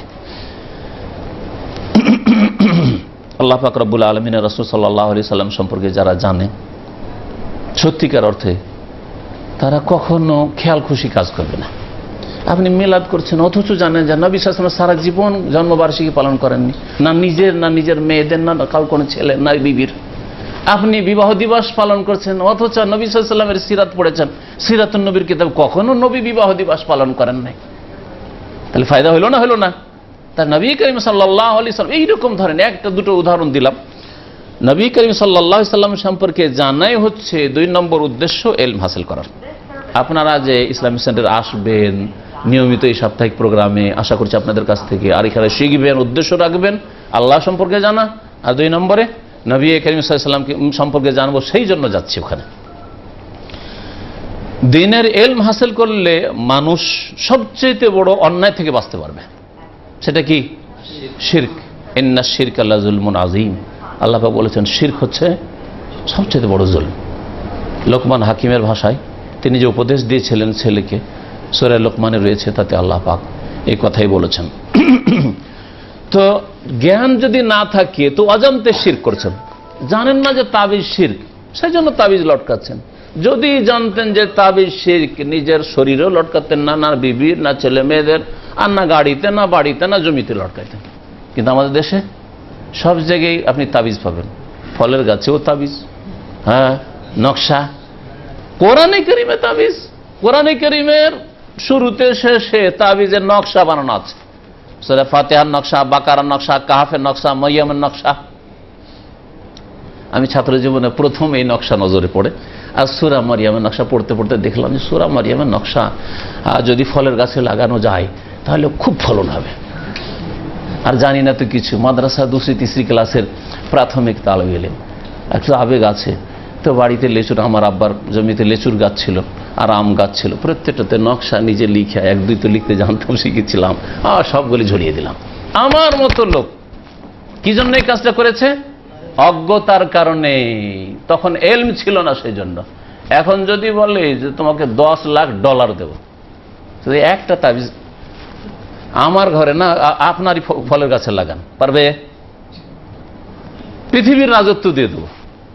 আল্লাহ পাক রব্বুল আলামিনের রাসূল সাল্লাল্লাহু আলাইহি সাল্লাম সম্পর্কে যারা জানে সত্যিকার অর্থে, তারা কখনো খেয়াল খুশি কাজ করবে না। আপনি মিলাদ করছেন অথচ জানেন যে নবী সাল্লাল্লাহু আলাইহি ওয়াসাল্লাম সারা জীবন জন্মবার্ষিকী পালন করেননি, না নিজের, না নিজের মেয়েদের, না কারো কোনো ছেলে, না বিবির। আপনি বিবাহ দিবস পালন করছেন অথচ নবী সাল্লাল্লাহু আলাইহি ওয়াসাল্লামের সিরাত পড়েছেন, সিরাতুন নবীর কিতাব, কখনো নবী বিবাহ দিবস পালন করেন নাই। তাহলে ফায়দা হইল না? হইল না? তা নবী করিম সাল্লাল্লাহু আলাইহি সাল্লাম এইরকম ধরেন একটা দুটো উদাহরণ দিলাম। নবী করিম সাল্লাল্লাহু আলাইহি সাল্লাম সম্পর্কে জানাই হচ্ছে দুই নম্বর উদ্দেশ্য ইলম হাসিল করার। আপনারা যে ইসলামিক সেন্টার আসবেন নিয়মিত এই সাপ্তাহিক প্রোগ্রামে, আশা করছি আপনাদের কাছ থেকে আর এখানে শিখবেন, উদ্দেশ্য রাখবেন আল্লাহ সম্পর্কে জানা, আর দুই নম্বরে নবী করিম সাল্লাল্লাহু আলাইহি সাল্লামকে সম্পর্কে জানবো, সেই জন্য যাচ্ছি ওখানে। দ্বীনের ইলম হাসিল করলে মানুষ সবচেয়ে বড় অন্যায় থেকে বাঁচতে পারবে। সেটা কি? শিরক। ইন্না শিরকা লাযুলমুন আযীম। আল্লাহ পাক বলেছেন শিরক হচ্ছে সবচেয়ে বড় জুলম। লোকমান হাকিমের ভাষায় তিনি যে উপদেশ দিয়েছিলেন ছেলেকে, সূরা লোকমানে রয়েছে, তাতে আল্লাহ পাক এই কথাই বলেছেন। তো জ্ঞান যদি না থাকে তো অজান্তে শিরক করছেন, জানেন না যে তাবিজ শিরক, সেই জন্য তাবিজ লটকাচ্ছেন। যদি জানতেন যে তাবিজ শিরক, নিজের শরীরেও লটকাতেন না, না বিবির, না ছেলে মেয়েদের, আর না গাড়িতে, না বাড়িতে, না জমিতে লটকাইতেন। কিন্তু আমাদের দেশে সব জায়গায় আপনি তাবিজ পাবেন, ফলের গাছেও তাবিজ, হ্যাঁ নকশা, কোরআনে কারিমে তাবিজ, কোরআনে কারিমের শুরুতে শেষে তাবিজের নকশা বানানো আছে। সূরা ফাতিহার নকশা, বাকারার নকশা, কাহাফের নকশা, মাইয়ামের নকশা। আমি ছাত্র জীবনে প্রথম এই নকশা নজরে পড়ে, আর সূরা মারিয়ামের নকশা পড়তে পড়তে দেখলাম যে সূরা মারিয়ামের নকশা যদি ফলের গাছে লাগানো যায় তাহলে খুব ফলন হবে। আর জানি না তো কিছু, মাদ্রাসা দুসরি তিসরি ক্লাসের প্রাথমিক তালেব ইলম, একটু আবেগ আছে। তো বাড়িতে লেচুর, আমার আব্বার জমিতে লেচুর গাছ ছিল আর আম গাছ ছিল, প্রত্যেকটাতে নকশা নিজে লিখে, এক দুই তো লিখতে জানতাম, শিখেছিলাম, আর সবগুলি ঝরিয়ে দিলাম। আমার মতো লোক কি জন্য এই কাজটা করেছে? অজ্ঞতার কারণে। তখন এলম ছিল না, সেই জন্য। এখন যদি বলে যে তোমাকে দশ লাখ ডলার দেব, একটা তাবিজ আমার ঘরে না আপনারই ফলের গাছে লাগান, পারবে? পৃথিবীর রাজত্ব দিয়ে দেবো,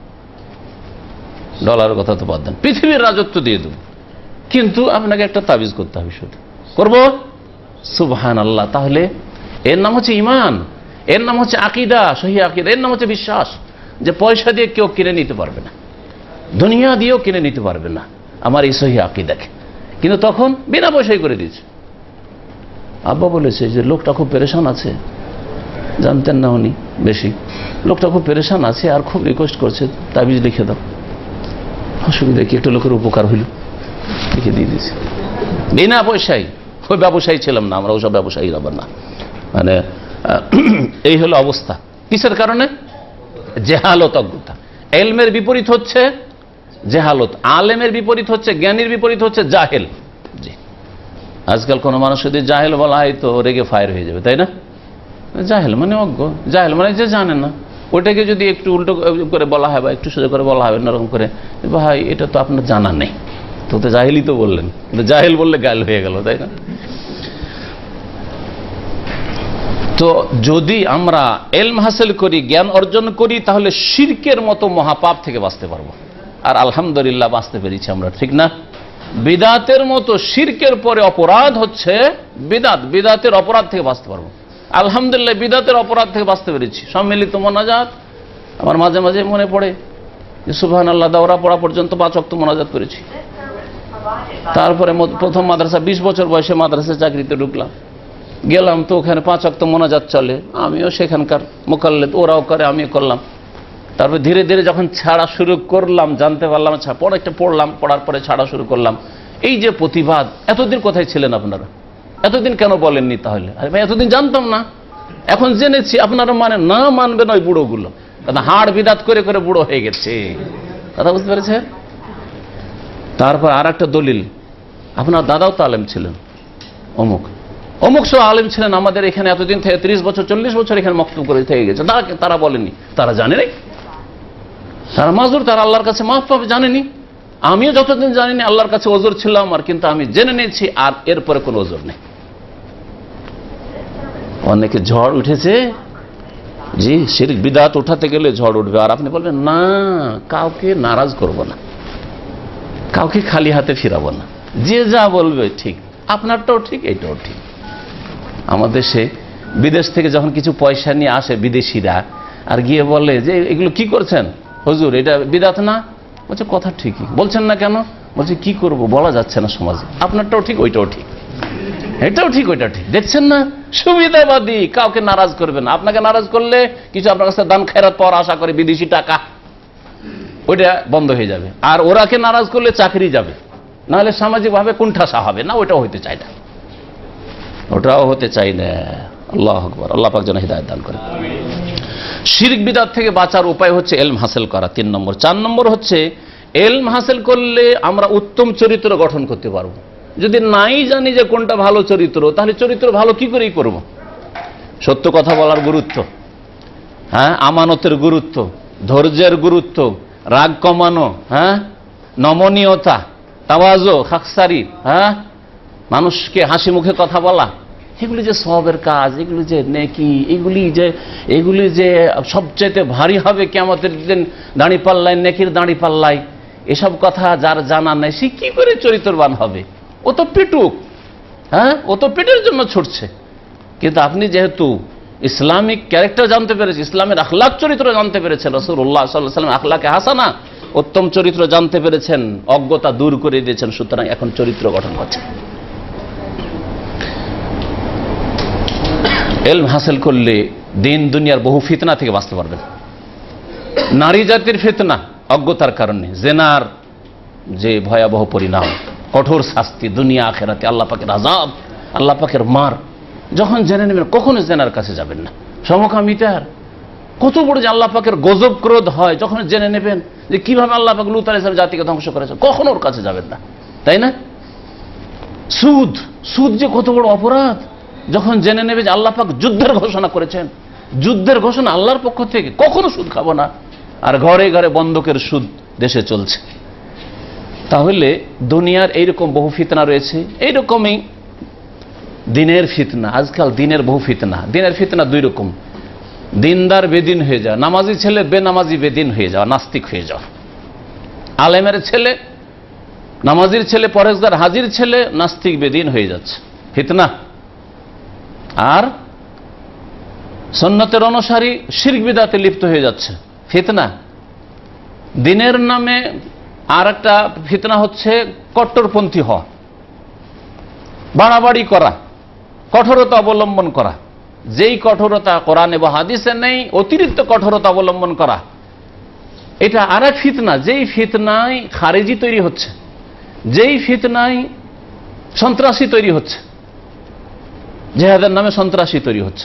ডলারের কথা তো বাদ দেন, পৃথিবীর রাজত্ব দিয়ে দেবো, কিন্তু আপনাকে একটা তাবিজ করতে হবে, শুধু করবো। সুবহানাল্লাহ। তাহলে এর নাম হচ্ছে ঈমান, এর নাম হচ্ছে আকীদা, সহিহ আকীদা, এর নাম হচ্ছে বিশ্বাস যে পয়সা দিয়ে কেউ কিনে নিতে পারবে না, দুনিয়া দিয়েও কিনে নিতে পারবে না আমার এই সহিহ আকীদাকে। কিন্তু তখন বিনা পয়সায় করে দিয়েছে। আব্বা বলেছে যে লোকটা খুব পেরেশান আছে, জানতেন না উনি বেশি, লোকটা খুব পেরেশান আছে আর খুব রিকোয়েস্ট করছে তাবিজ লিখে দাও। অসুবিধা কি, একটা লোকের উপকার হইল, লিখে দিয়ে দিয়েছে বিনা পয়সায়। ওই ব্যবসায়ী ছিলাম না আমরা, ওসব ব্যবসায়ী আবার না। মানে এই হলো অবস্থা। কিসের কারণে? জেহালত, অজ্ঞতা। এলমের বিপরীত হচ্ছে জেহালত, আলেমের বিপরীত হচ্ছে, জ্ঞানীর বিপরীত হচ্ছে জাহেল। জি, আজকাল কোনো মানুষ যদি জাহেল বলা হয় তো রেগে ফায়ার হয়ে যাবে, তাই না? জাহেল মানে অজ্ঞ, জাহেল মানে যে জানে না। ওইটাকে যদি একটু উল্টো করে বলা হয় বা একটু সোজা করে বলা হবে নরম করে, ভাই এটা তো আপনার জানা নেই, তো তো জাহেলই তো বললেন, কিন্তু জাহেল বললে গায়েল হয়ে গেল, তাই না? তো যদি আমরা ইলম হাসিল করি, জ্ঞান অর্জন করি, তাহলে শিরকের মতো মহাপাপ থেকে বাঁচতে পারবো। আর আলহামদুলিল্লাহ বাঁচতে পেরেছি আমরা, ঠিক না? বিদাতের মতো শিরকের পরে অপরাধ হচ্ছে বিদাত, বিদাতের অপরাধ থেকে বাঁচতে পারবো আলহামদুলিল্লাহ। বিদাতের অপরাধ থেকে বাঁচতে পেরেছি। সম্মিলিত মোনাজাত আমার মাঝে মাঝে মনে পড়ে যে সুবহানাল্লাহ দাওরা পড়া পর্যন্ত পাঁচ ওয়াক্ত মোনাজাত করেছি। তারপরে প্রথম মাদ্রাসা, বিশ বছর বয়সে মাদ্রাসা চাকরিতে ঢুকলাম, গেলাম তো ওখানে পাঁচ ওয়াক্ত মোনাজাত চলে, আমিও সেখানকার মুকাল্লিদ, ওরাও করে আমিও করলাম। তারপর ধীরে ধীরে যখন ছাড়া শুরু করলাম, জানতে পারলাম, আচ্ছা পরে একটা পড়লাম, পড়ার পরে ছাড়া শুরু করলাম। এই যে প্রতিবাদ, এতদিন কোথায় ছিলেন আপনারা? এতদিন কেন বলেননি? তাহলে আরে ভাই এতদিন জানতাম না, এখন জেনেছি। আপনারা মানে না মানবেন ওই বুড়োগুলো, হাড় বিদাত করে করে বুড়ো হয়ে গেছে, কথা বুঝতে পেরেছেন? তারপর আর একটা দলিল, আপনার দাদাও তো আলেম ছিলেন, অমুক অমুক সব আলেম ছিলেন আমাদের এখানে এতদিন থেকে, ত্রিশ বছর চল্লিশ বছর এখানে মক্তব করে থেকে গেছে, তারা বলেনি, তারা জানে নাই, তারা মাজুর, তারা আল্লাহর কাছে মাফ পাবে, জানেনি। আমিও যতদিন জানিনি আল্লাহর কাছে ওজর ছিলাম, আর কিন্তু আমি জেনে নিয়েছি, আর এরপরে কোনো ওজর নেই। অনেকে ঝড় উঠেছে, জি শিরক বিদআত উঠাতে গেলে ঝড় উঠবে, আর আপনি বলবেন না কাউকে নারাজ করব না, কাউকে খালি হাতে ফিরাবো না, যে যা বলবে ঠিক, আপনারটাও ঠিক, এইটাও ঠিক। আমাদের দেশে বিদেশ থেকে যখন কিছু পয়সা নিয়ে আসে বিদেশিরা, আর গিয়ে বলে যে এগুলো কি করছেন হুজুর, এটা বিদআত না? বলছে কথা ঠিকই, বলছেন না কেন? বলছে কি করব, বলা যাচ্ছে না সমাজে, আপনারটাও ঠিক, ওইটাও ঠিক। এটাও ঠিক ওইটা ঠিক, দেখছেন না সুবিধাবাদী, কাউকে নারাজ করবেন। আপনাকে নারাজ করলে কিছু আপনার কাছে দান খেরাত পাওয়ার আশা করে বিদেশি টাকা, ওইটা বন্ধ হয়ে যাবে। আর ওরাকে নারাজ করলে চাকরি যাবে, নাহলে সামাজিকভাবে কুণ্ঠাসা হবে না, ওইটাও হইতে চাই না, ওটাও হতে চাই না। আল্লাহু আকবার, আল্লাহ পাক যেন হিদায়াত দান করে। শিরক বিদআত থেকে বাঁচার উপায় হচ্ছে ইলম হাসিল করা, তিন নম্বর। চার নম্বর হচ্ছে ইলম হাসিল করলে আমরা উত্তম চরিত্র গঠন করতে পারবো। যদি নাই জানি যে কোনটা ভালো চরিত্র, তাহলে চরিত্র ভালো কি করেই করব? সত্য কথা বলার গুরুত্ব, হ্যাঁ, আমানতের গুরুত্ব, ধৈর্যের গুরুত্ব, রাগ কমানো, হ্যাঁ, নমনীয়তা, তাওয়াজু, খাকসারি, হ্যাঁ, মানুষকে হাসি মুখে কথা বলা, এগুলি যে সওয়াবের কাজ, এগুলি যে নেকি, এগুলি যে এগুলি যে সবচেয়ে ভারী হবে কিয়ামতের দিন দাঁড়ি পাল্লায়, নেকির দাঁড়ি পাল্লায়। এসব কথা যার জানা নাই সে কি করে চরিত্রবান হবে? ও তো পেটুক, হ্যাঁ, ও তো পেটের জন্য ছুটছে। কিন্তু আপনি যেহেতু ইসলামিক ক্যারেক্টার জানতে পেরেছেন, ইসলামের আখলাক চরিত্র জানতে পেরেছেন, রাসূলুল্লাহ সাল্লাল্লাহু আলাইহি ওয়াসাল্লাম আখলাকে হাসানা, উত্তম চরিত্র জানতে পেরেছেন, অজ্ঞতা দূর করে দিয়েছেন, সুতরাং এখন চরিত্র গঠন করছেন। ইলম হাসিল করলে দিন দুনিয়ার বহু ফিতনা থেকে বাঁচতে পারবেন। নারী জাতির ফিতনা অজ্ঞতার কারণে, জেনার যে ভয়াবহ পরিণাম, কঠোর শাস্তি দুনিয়া আখেরাতে, আল্লাহ পাকের আযাব, আল্লাহ পাকের মার, যখন জেনে নেবেন কখনো জেনার কাছে যাবেন না। সমকামিতার কত বড় যে আল্লাহ পাকের গজব ক্রোধ হয়, যখন জেনে নেবেন যে কিভাবে আল্লাহ পাক লূত আলাইহিস সালাম জাতিকে ধ্বংস করেছেন, কখনো ওর কাছে যাবেন না, তাই না? সুদ, সুদ যে কত বড় অপরাধ, যখন জেনে নেবে যে আল্লাহ পাক যুদ্ধের ঘোষণা করেছেন, যুদ্ধের ঘোষণা আল্লাহর পক্ষ থেকে, কখনো সুদ খাবো না। আর ঘরে ঘরে বন্ধকের সুদ দেশে চলছে। তাহলে দুনিয়ার এইরকম বহু ফিতনা রয়েছে। এইরকমই দিনের ফিতনা, আজকাল দিনের বহু ফিতনা। দিনের ফিতনা দুই রকম, দিনদার বেদিন হয়ে যাওয়া, নামাজি ছেলে বেনামাজি বেদিন হয়ে যাওয়া, নাস্তিক হয়ে যাওয়া। আলেমের ছেলে, নামাজির ছেলে, পরেজগার হাজির ছেলে নাস্তিক বেদিন হয়ে যাচ্ছে, ফিতনা। আর সুন্নতের অনুসারী শিরক বিদআতে লিপ্ত হয়ে যাচ্ছে, ফিতনা। দিনের নামে আর একটা ফিতনা হচ্ছে কট্টরপন্থী হওয়া, বাড়াবাড়ি করা, কঠোরতা অবলম্বন করা। যেই কঠোরতা কোরআনে বা হাদিসে নেই, অতিরিক্ত কঠোরতা অবলম্বন করা, এটা আর এক ফিতনা। যেই ফিতনায় খারেজি তৈরি হচ্ছে, যেই ফিতনায় সন্ত্রাসী তৈরি হচ্ছে, জিহাদের নামে সন্ত্রাসী তৈরি হচ্ছে।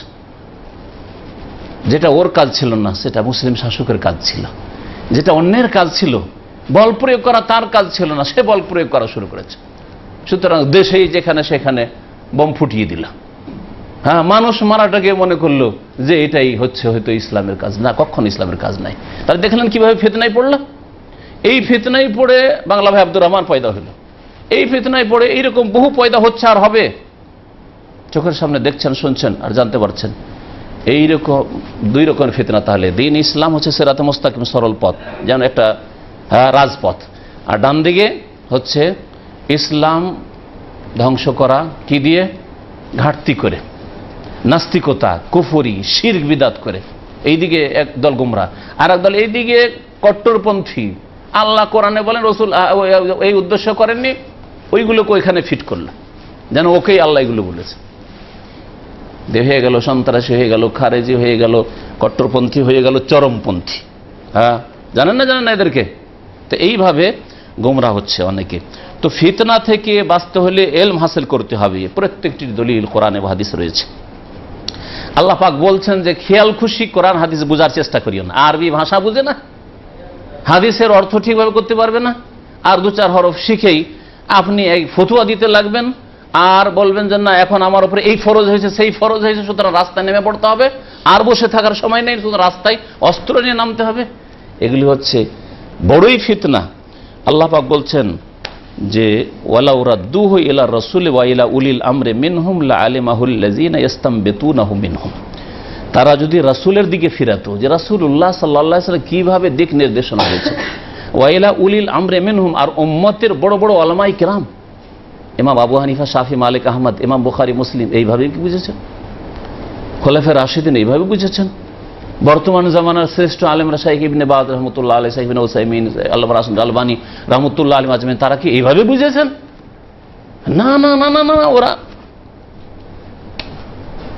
যেটা ওর কাজ ছিল না, সেটা মুসলিম শাসকের কাজ ছিল। যেটা অন্যের কাজ ছিল, বল প্রয়োগ করা তার কাজ ছিল না, সে বল প্রয়োগ করা শুরু করেছে। সুতরাং দেশেই যেখানে সেখানে বোম ফুটিয়ে দিল। হ্যাঁ, মানুষ মারাটাকে মনে করলো যে এটাই হচ্ছে হয়তো ইসলামের কাজ। না, কখনো ইসলামের কাজ নাই। তাহলে দেখলেন কিভাবে ফিতনায় পড়লো। এই ফিতনায় পড়ে বাংলা ভাই আব্দুর রহমান পয়দা হলো। এই ফিতনায় পড়ে এইরকম বহু পয়দা হচ্ছে আর হবে। চোখের সামনে দেখছেন, শুনছেন আর জানতে পারছেন। এইরকম দুই রকমের ফিতনা। তাহলে দিন ইসলাম হচ্ছে সিরাতে মুস্তাকিম, সরল পথ, যেন একটা রাজপথ। আর ডান দিকে হচ্ছে ইসলাম ধ্বংস করা, কি দিয়ে? ঘাটতি করে, নাস্তিকতা, কুফরি, শিরক বিদআত করে। এইদিকে এক দল গুমরা, আর এক দল এইদিকে কট্টরপন্থী। আল্লাহ কোরআনে বলেন, রসুল এই উদ্দেশ্য করেননি, ওইগুলোকে ওইখানে ফিট করলো, যেন ওকেই আল্লাহ এগুলো বলেছে। হয়ে গেল সন্ত্রাসী, হয়ে গেল খারেজি, হয়ে গেল কট্টরপন্থী, হয়ে গেল চরমপন্থী। হ্যাঁ, জানেন না জানেন না এদেরকে? তো এইভাবে গোমরা হচ্ছে অনেকে। তো ফিতনা থেকে বাঁচতে হলে ইলম হাসিল করতে হবে। প্রত্যেকটি দলিল কোরআনে বা হাদিসে রয়েছে। আল্লাহ পাক বলছেন যে খেয়াল খুশি কোরআন হাদিস বোঝার চেষ্টা করিও না। আরবি ভাষা বুঝে না, হাদিসের অর্থ ঠিকভাবে করতে পারবে না, আর দু চার হরফ শিখেই আপনি এই ফতুয়া দিতে লাগবেন, আর বলবেন যে না এখন আমার উপরে এই ফরজ হয়েছে, সেই ফরজ হয়েছে, সুতরাং রাস্তায় নেমে পড়তে হবে, আর বসে থাকার সময় নেই, সুতরাং রাস্তায় অস্ত্র নিয়ে নামতে হবে। এগুলি হচ্ছে বড়ই ফিতনা। আল্লাহ পাক বলছেন যে ওয়ালাউ রাদ্দুহু ইলা রাসূলি ওয়া ইলা উলিল আমরি মিনহুম লাআলিমাহুল্লাযিনা ইস্তামবিতুনাহু মিনহুম। তারা যদি রাসূলের দিকে ফিরাতো, যে রাসূলুল্লাহ সাল্লাল্লাহু আলাইহি ওয়াসাল্লাম কিভাবে দিক নির্দেশনা দিয়েছে, ওয়া ইলা উলিল আমরি মিনহুম, আর উম্মতের বড় বড় উলামায়ে কিরাম, ইমাম আবু হানিফা, শাফি, মালিক, আহমদ, ইমাম বুখারী, মুসলিম, এইভাবেই কি বুঝেছেন? খোলাফায়ে রাশিদিন এইভাবে বুঝেছেন। বর্তমান জামানার শ্রেষ্ঠ আলেমরা শাইখ ইবনে বাজ রহমতুল্লাহ আলাইহি, শাইখ ইবনে উসাইমিন, আল্লামা রাশিদ আলবানী রহমতুল্লাহ আলাইহি আজমাইন, তারা কি এইভাবে বুঝেছেন? না না না না না, ওরা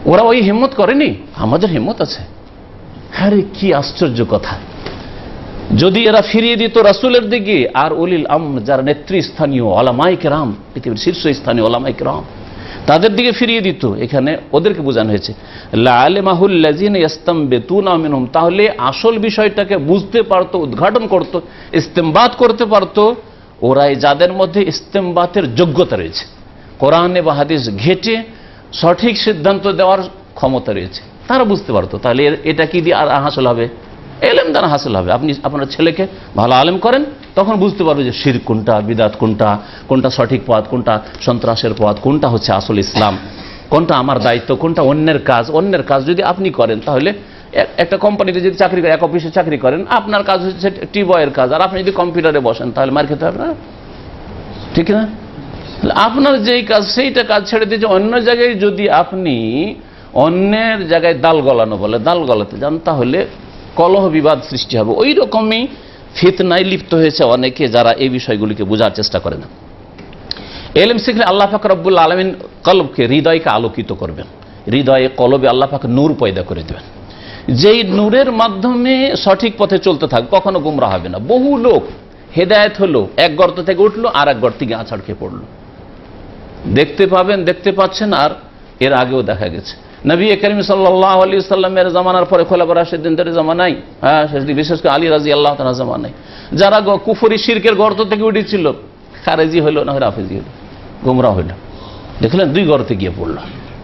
ওরা ওই হিম্মত করেনি, আমাদের হিম্মত আছে। আরে কি আশ্চর্য কথা, যদি এরা ফিরিয়ে দিত রাসূলের দিকে আর উলিল আমর যারা নেতৃস্থানীয় ওলামায়ে কেরাম, পৃথিবীর শীর্ষস্থানীয় ওলামায়ে কেরাম, তাদের দিকে ফিরিয়ে দিত। এখানে ওদেরকে বোঝানো হয়েছে লাআলিমাহুল লাযিনা ইস্তামবিতুনা মিনহুম, তাহলে আসল বিষয়টাকে বুঝতে পারতো, উদ্ঘাটন করত, ইস্তেমবাত করতে পারতো ওরাই যাদের মধ্যে ইস্তেমবাতের যোগ্যতা রয়েছে, কোরআনে বা হাদিস ঘেটে সঠিক সিদ্ধান্ত দেওয়ার ক্ষমতা রয়েছে, তারা বুঝতে পারতো। তাহলে এটা কি দিয়ে আর হাসিল হবে? এলেম দ্বারা হাসিল হবে। আপনি আপনার ছেলেকে ভালো আলেম করেন, তখন বুঝতে পারবে যে শিরক কোনটা, বিদআত কোনটা, কোনটা সঠিক পথ, কোনটা সন্ত্রাসের পথ, কোনটা হচ্ছে আসল ইসলাম, কোনটা আমার দায়িত্ব, কোনটা অন্যের কাজ। অন্যের কাজ যদি আপনি করেন, তাহলে একটা কোম্পানিতে যদি চাকরি করে, এক অফিসে চাকরি করেন, আপনার কাজ হচ্ছে টি বয়ের কাজ, আর আপনি যদি কম্পিউটারে বসেন তাহলে মার খেতে হবে না, ঠিক না? আপনার যেই কাজ সেইটা কাজ ছেড়ে দিয়েছে অন্য জায়গায় যদি আপনি অন্যের জায়গায় দাল গলানো বলে দাল গলাতে যান, তাহলে কলহ বিবাদ সৃষ্টি হবে। ওই রকমই ফিতনায় লিপ্ত হয়েছে অনেকে, যারা এই বিষয়গুলিকে বোঝার চেষ্টা করে না। ইলম শিখলে আল্লাহ পাক রব্বুল আলামিন কলবকে, হৃদয়কে আলোকিত করবেন, হৃদয়ে কলবে আল্লাহ পাক নূর পয়দা করে দেবেন, যেই নূরের মাধ্যমে সঠিক পথে চলতে থাকবে, কখনো গুমরা হবে না। বহু লোক হেদায়েত হলো, এক গর্ত থেকে উঠলো আর এক গর্তে গিয়ে আছাড় খেয়ে পড়লো, দেখতে পাবেন, দেখতে পাচ্ছেন। আর এর আগেও দেখা গেছে নবী করিম সাল্লাল্লাহু আলাইহি ওয়াসাল্লামের জামানার পরে খোলাফা রাশিদিনদের জামানায়, হ্যাঁ বিশেষ করে আলী রাদিয়াল্লাহু তাআলা জামানায়, যারা কুফরি শিরকের গর্ত থেকে উঠেছিল, খারেজি হইল না রাফেজি হইল, গুমরা হইল, দেখলেন দুই গর্তে গিয়ে পড়ল।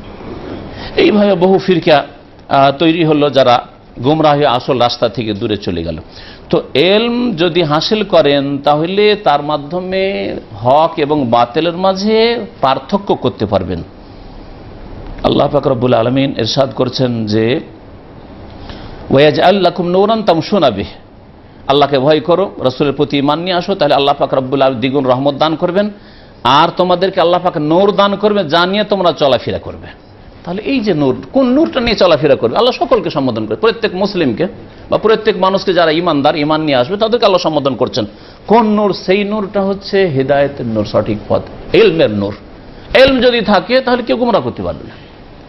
এইভাবে বহু ফিরকা তৈরি হলো, যারা গুমরাহ হয়ে আসল রাস্তা থেকে দূরে চলে গেল। তো এলম যদি হাসিল করেন, তাহলে তার মাধ্যমে হক এবং বাতিলের মাঝে পার্থক্য করতে পারবেন। আল্লাহ পাক রব্বুল আলামিন ইরশাদ করছেন যে ওয়াজআল লাকুম নূরান তামশুনা বিহি, আল্লাহকে ভয় করো, রাসূলের প্রতি ঈমান নিয়ে আসো, তাহলে আল্লাহ পাক রব্বুল আলামিন দ্বিগুণ রহমত দান করবেন, আর তোমাদেরকে আল্লাহ পাক নূর দান করবেন, যা নিয়ে তোমরা চলাফেরা করবে। তাহলে এই যে নূর, কোন নূরটা নিয়ে চলাফেরা করবে? আল্লাহ সকলকে সম্বোধন করে, প্রত্যেক মুসলিমকে বা প্রত্যেক মানুষকে যারা ইমানদার, ইমান নিয়ে আসবে, তাদেরকে আল্লাহ সম্বোধন করছেন। কোন নূর? সেই নূরটা হচ্ছে হিদায়াতের নূর, সঠিক পথ, ইলমের নূর। ইলম যদি থাকে তাহলে কেউ গুমরা করতে পারবে না।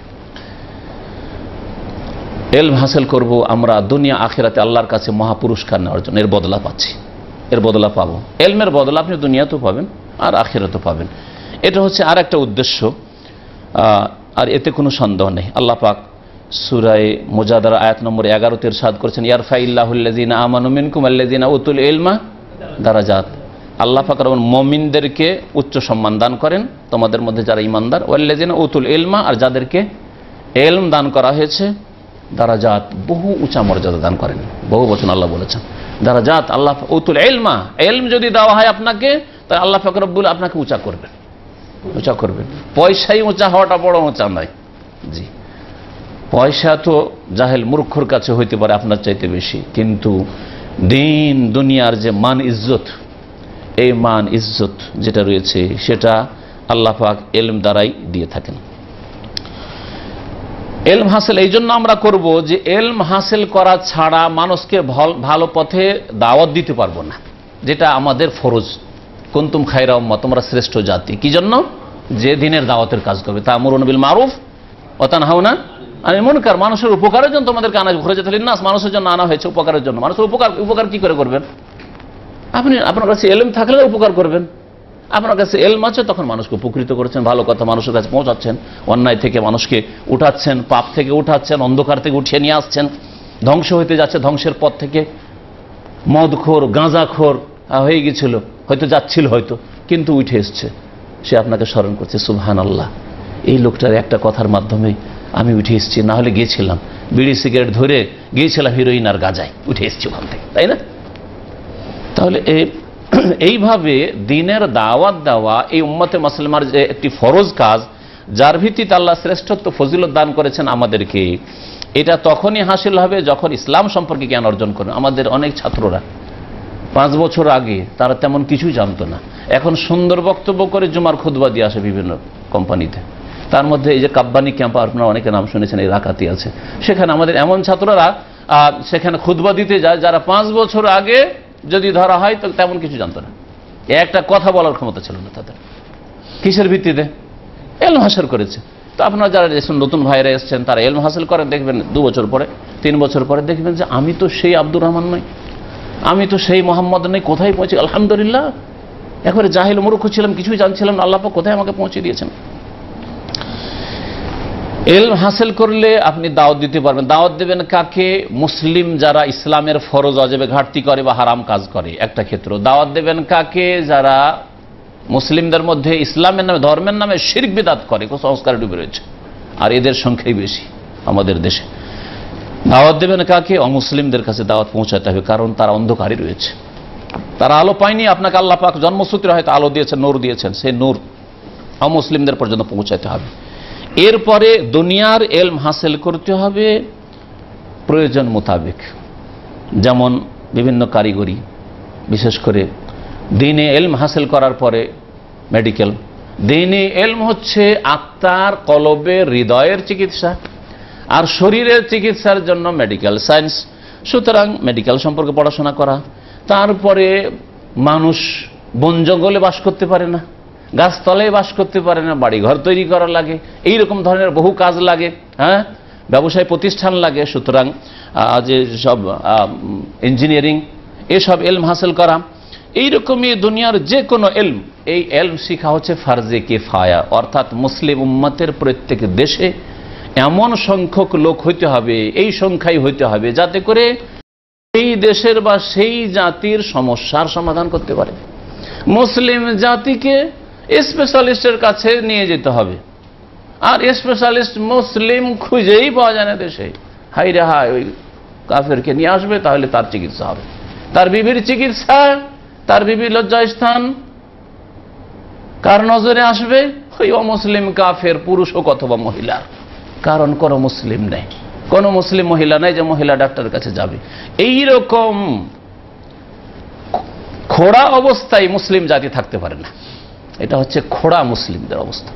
ইলম হাসিল করব আমরা দুনিয়া আখিরাতে আল্লাহর কাছে মহাপুরস্কার নেওয়ার জন্য, এর বদলা পাচ্ছি, এর বদলা পাবো। ইলমের বদলা আপনি দুনিয়াতেও পাবেন আর আখিরাতেও পাবেন। এটা হচ্ছে আর একটা উদ্দেশ্য, আর এতে কোনো সন্দেহ নেই। আল্লাহ পাক সূরা মুজাদালা আয়াত নম্বর এগারোতে ইরশাদ করেছেন ইয়ারফাইল্লাহুল্লাযিনা আমানু মিনকুম আল্লাযিনা উতুল ইলমা দারাজাত। আল্লাহ পাক মুমিনদেরকে উচ্চ সম্মান দান করেন, তোমাদের মধ্যে যারা ঈমানদার, ওয়াল্লাযিনা উতুল ইলমা, আর যাদেরকে ইলম দান করা হয়েছে, দারাজাত, বহু উঁচা মর্যাদা দান করেন। বহু বচন আল্লাহ বলেছেন দারাজাত। আল্লাহ উতুল ইলমা, ইলম যদি দেওয়া হয় আপনাকে, তাহলে আল্লাহ পাক রব্বুল আপনাকে উঁচা করবেন, উঁচা করবেন। পয়সাই উঁচা হওয়াটা বড় উঁচা নয়। জি, পয়সা তো জাহেল মূর্খর কাছে হইতে পারে আপনার চাইতে বেশি, কিন্তু দিন দুনিয়ার যে মান ইজ্জত, এই মান ইজ্জত যেটা রয়েছে সেটা আল্লাহ পাক ইলম দ্বারাই দিয়ে থাকেন। ইলম হাসিল এই জন্য আমরা করব যে ইলম হাসিল করা ছাড়া মানুষকে ভালো পথে দাওয়াত দিতে পারবো না, যেটা আমাদের ফরজ। কুনতুম খায়রা উম্মাহ, তোমরা শ্রেষ্ঠ জাতি। কি জন্য? যে দিনের দাওয়াতের কাজ করবে। তা'মুরুনা বিল মারুফ ওয়া তানহাউনা আনিল মুনকার, মানুষের উপকারের জন্য তোমাদেরকে আনা, খুরাজাত লিন-নাস, মানুষের জন্য আনা হয়েছে, উপকারের জন্য। মানুষের উপকার, উপকার কি করে করবেন? আপনি আপনার কাছে ইলম থাকলে উপকার করবেন। আপনার কাছে ইলম আছে, তখন মানুষকে উপকৃত করছেন, ভালো কথা মানুষের কাছে পৌঁছাচ্ছেন, অন্যায় থেকে মানুষকে উঠাচ্ছেন, পাপ থেকে উঠাচ্ছেন, অন্ধকার থেকে উঠিয়ে নিয়ে আসছেন, ধ্বংস হইতে যাচ্ছে ধ্বংসের পথ থেকে। মদখোর, গাঁজাখোর হয়ে গেছিল, হয়তো যাচ্ছিল, হয়তো কিন্তু উঠে এসছে, সে আপনাকে স্মরণ করছে, সুবহানাল্লাহ, এই লোকটার একটা কথার মাধ্যমে আমি উঠে এসেছি, না হলে গিয়েছিলাম বিড়ি সিগারেট ধরে গিয়েছিলাম হিরোইন আর গাঁজায়, উঠে এসেছি ওখান থেকে, তাই না? তাহলে এইভাবে দিনের দাওয়াত দেওয়া এই উম্মতে মুসলিমার যে একটি ফরজ কাজ, যার ভিত্তিতে আল্লাহ শ্রেষ্ঠত্ব ফজিলত দান করেছেন আমাদেরকে, এটা তখনই হাসিল হবে যখন ইসলাম সম্পর্কে জ্ঞান অর্জন করবে। আমাদের অনেক ছাত্ররা পাঁচ বছর আগে তারা তেমন কিছুই জানতো না, এখন সুন্দর বক্তব্য করে জুমার খুতবা দিয়ে আসে বিভিন্ন কোম্পানিতে। তার মধ্যে এই যে কাব্বানি ক্যাম্প, আপনারা অনেকে নাম শুনেছেন, এই রাকাতি আছে, সেখানে আমাদের এমন ছাত্ররা সেখানে খুতবা দিতে যায় যারা পাঁচ বছর আগে যদি ধরা হয় তো তেমন কিছু জানতো না, একটা কথা বলার ক্ষমতা ছিল না তাদের। কিসের ভিত্তিতে? ইলম হাসিল করেছে। তো আপনারা যারা এসেছেন নতুন ভাইরা এসছেন তারা ইলম হাসিল করেন, দেখবেন দু বছর পরে তিন বছর পরে দেখবেন যে আমি তো সেই আব্দুর রহমান নই, আমি তো সেই মোহাম্মদ নই, কোথায় পৌঁছে আলহামদুলিল্লাহ, একবারে জাহিল মূর্খ ছিলাম, কিছুই জানছিলাম না, আল্লাহ পাক কোথায় আমাকে পৌঁছে দিয়েছেন। ইলম হাসিল করলে আপনি দাওয়াত দিতে পারবেন। দাওয়াত দেবেন কাকে? মুসলিম যারা ইসলামের ফরজ ওয়াজিবে ঘাটতি করে বা হারাম কাজ করে একটা ক্ষেত্র। দাওয়াত দেবেন কাকে? যারা মুসলিমদের মধ্যে ইসলামের নামে ধর্মের নামে শিরক বিদআত করে, কুসংস্কারে ডুবে রয়েছে, আর এদের সংখ্যাই বেশি আমাদের দেশে। দাওয়াত দেবেন কাকে? অমুসলিমদের কাছে দাওয়াত পৌঁছাতে হবে, কারণ তারা অন্ধকারই রয়েছে, তারা আলো পায়নি। আপনাকে আল্লাহ পাক জন্মসূত্রে হয়তো আলো দিয়েছেন, নূর দিয়েছেন, সেই নূর অমুসলিমদের পর্যন্ত পৌঁছাতে হবে। এরপরে দুনিয়ার ইলম হাসিল করতে হবে প্রয়োজন মোতাবেক, যেমন বিভিন্ন কারিগরি, বিশেষ করে দ্বীনে ইলম হাসিল করার পরে মেডিকেল। দ্বীনে ইলম হচ্ছে আত্মার, কলবের, হৃদয়ের চিকিৎসা, আর শরীরের চিকিৎসার জন্য মেডিকেল সায়েন্স। সুতরাং মেডিকেল সম্পর্কে পড়াশোনা করা। তারপরে মানুষ বন জঙ্গলে বাস করতে পারে না, গাছতলায় বাস করতে পারে না, বাড়ি ঘর তৈরি করা লাগে, এইরকম ধরনের বহু কাজ লাগে, হ্যাঁ, ব্যবসায় প্রতিষ্ঠান লাগে। সুতরাং যে সব ইঞ্জিনিয়ারিং, এসব ইলম হাসিল করা, এইরকমই দুনিয়ার যে কোনো ইলম, এই ইলম শিখা হচ্ছে ফারজে কিফায়া, অর্থাৎ মুসলিম উম্মতের প্রত্যেক দেশে এমন সংখ্যক লোক হইতে হবে, এই সংখ্যাই হইতে হবে, যাতে করে সেই দেশের বা সেই জাতির সমস্যার সমাধান করতে পারে। মুসলিম জাতিকে স্পেশালিস্টের কাছে নিয়ে যেতে হবে, আর স্পেশালিস্ট মুসলিম খুঁজেই পাওয়া যায় না দেশে। হাই রে হাই, ওই কাফেরকে নিয়ে আসবে, তাহলে তার চিকিৎসা হবে, তার বিবির চিকিৎসা, তার বিবির লজ্জাস্থান কার নজরে আসবে? ওই অমুসলিম কাফের, পুরুষ হোক অথবা মহিলা। কারণ কোনো মুসলিম নেই, কোনো মুসলিম মহিলা নেই যে মহিলা ডাক্তারের কাছে যাবে। এইরকম খোড়া অবস্থায় মুসলিম জাতি থাকতে পারে না, এটা হচ্ছে খোড়া মুসলিমদের অবস্থা।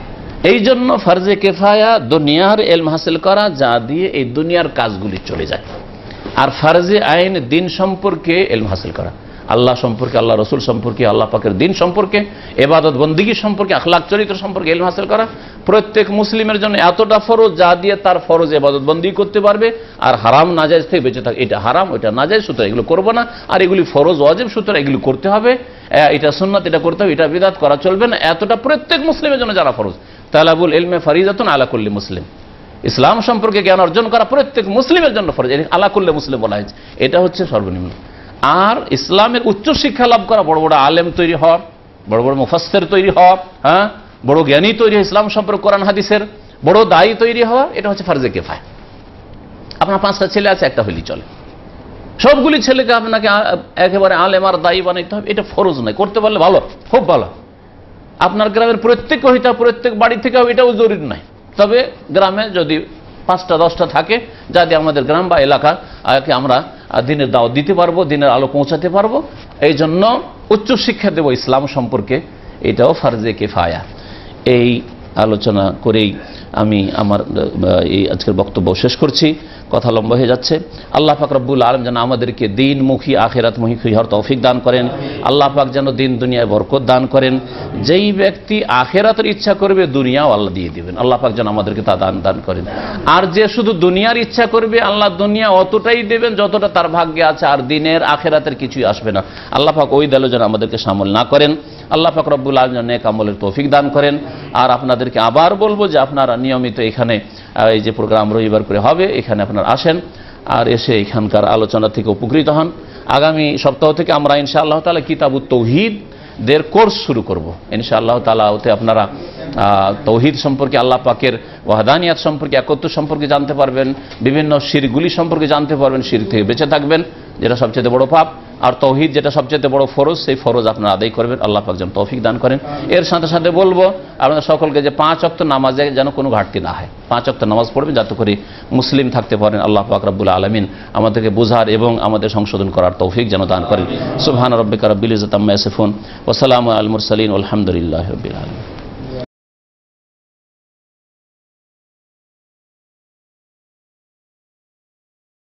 এই জন্য ফারজে কিফায়া দুনিয়ার ইলম হাসিল করা, যা দিয়ে এই দুনিয়ার কাজগুলি চলে যায়। আর ফারজে আইন, দিন সম্পর্কে ইলম হাসিল করা, আল্লাহ সম্পর্কে, আল্লাহ রসুল সম্পর্কে, আল্লাহ পাকের দিন সম্পর্কে, ইবাদত বন্দিগি সম্পর্কে, আখলাক চরিত্র সম্পর্কে ইলম হাসিল করা প্রত্যেক মুসলিমের জন্য এতটা ফরজ, যা দিয়ে তার ফরজ ইবাদত বন্দিগি করতে পারবে, আর হারাম নাজায়েজ থেকে বেঁচে থাকে। এটা হারাম, ওইটা নাজায়েজ, সুতরাং এগুলো করবো না, আর এগুলি ফরজ ওয়াজিব, সুতরাং এগুলি করতে হবে, এটা সুন্নাত, এটা করতে হবে, এটা বিদআত করা চলবে না। এতটা প্রত্যেক মুসলিমের জন্য যারা ফরজ। তালাবুল ইলমে ফারিজাতুন আলা কুল্লি মুসলিম, ইসলাম সম্পর্কে জ্ঞান অর্জন করা প্রত্যেক মুসলিমের জন্য ফরজ, আলা কুল্লি মুসলিম বলা হয়েছে, এটা হচ্ছে সর্বনিম্ন। আর ইসলামের উচ্চ শিক্ষা লাভ করা, বড় বড় আলেম তৈরি হওয়া, বড় বড় মুফাসসির তৈরি হওয়া, হ্যাঁ, বড় জ্ঞানী তৈরি, ইসলাম সম্পর্কে কোরআন হাদিসের বড় দায়ী তৈরি হওয়া, এটা হচ্ছে ফারজে কিফায়া। আপনার পাঁচটা ছেলে আছে, একটা হইলেই চলে, সবগুলি ছেলেকে আপনাকে একেবারে আলেম আর দায়ী বানাইতে হবে, এটা ফরজ নয়। করতে পারলে ভালো, খুব ভালো। আপনার গ্রামের প্রত্যেক হইতে, প্রত্যেক বাড়ি থেকে এটাও জরুরি নয়, তবে গ্রামে যদি পাঁচটা দশটা থাকে, যাতে আমাদের গ্রাম বা এলাকাকে আমরা দিনের দাওয়াত দিতে পারবো, দিনের আলো পৌঁছাতে পারবো, এই জন্য উচ্চ শিক্ষা দেব ইসলাম সম্পর্কে, এটাও ফারজে কিফায়া। এই আলোচনা করেই আমি আমার এই আজকের বক্তব্য শেষ করছি, কথা লম্বা হয়ে যাচ্ছে। আল্লাহ পাক রব্বুল আলামিন যেন আমাদেরকে দিনমুখী, আখিরাতমুখী হওয়ার তৌফিক দান করেন। আল্লাহ পাক যেন দিন দুনিয়ায় বরকত দান করেন। যেই ব্যক্তি আখিরাতের ইচ্ছা করবে, দুনিয়াও আল্লাহ দিয়ে দিবেন। আল্লাহ পাক যেন আমাদেরকে তা দান দান করেন। আর যে শুধু দুনিয়ার ইচ্ছা করবে, আল্লাহ দুনিয়া অতটাই দেবেন যতটা তার ভাগ্যে আছে, আর দিনের আখিরাতের কিছুই আসবে না। আল্লাহ পাক ওই দলে যেন আমাদেরকে শামিল না করেন। আল্লাহ পাক রব্বুল আলামিন যেন নেক আমলের তৌফিক দান করেন। আর আপনাদেরকে আবার বলবো যে আপনারা নিয়মিত এখানে এই যে প্রোগ্রাম রবিবার করে হবে, এখানে আপনারা আসেন, আর এসে এখানকার আলোচনা থেকে উপকৃত হন। আগামী সপ্তাহ থেকে আমরা ইনশাআল্লাহ তাআলা কিতাবুত তাওহীদ দের কোর্স শুরু করব ইনশাআল্লাহ তাআলা। ওতে আপনারা তৌহিদ সম্পর্কে, আল্লাহ পাকের ওয়াহদানিয়াত সম্পর্কে, একত্ব সম্পর্কে জানতে পারবেন, বিভিন্ন শিরকগুলি সম্পর্কে জানতে পারবেন, শিরক থেকে বেঁচে থাকবেন, যেটা সবচেয়ে বড় পাপ, আর তৌহিদ যেটা সবচেয়ে বড় ফরজ, সেই ফরজ আপনারা আদায় করবেন। আল্লাহ পাক যেন তৌফিক দান করেন। এর সাথে সাথে বলবো আপনাদের সকলকে যে পাঁচ ওয়াক্ত নামাজে যেন কোনো ঘাটতি না হয়, পাঁচ ওয়াক্ত নামাজ পড়বেন যাতে করে মুসলিম থাকতে পারেন। আল্লাহ পাক রব্বুল আলামিন আমাদেরকে বোঝার এবং আমাদের সংশোধন করার তৌফিক যেন দান করেন। সুবহান রাব্বিকা রাব্বিল ইজ্জাতি আম্মা ইয়াসিফুন ওয়া সালামুন আলাল মুরসালিন ওয়ালহামদুলিল্লাহি রাব্বিল আলামিন।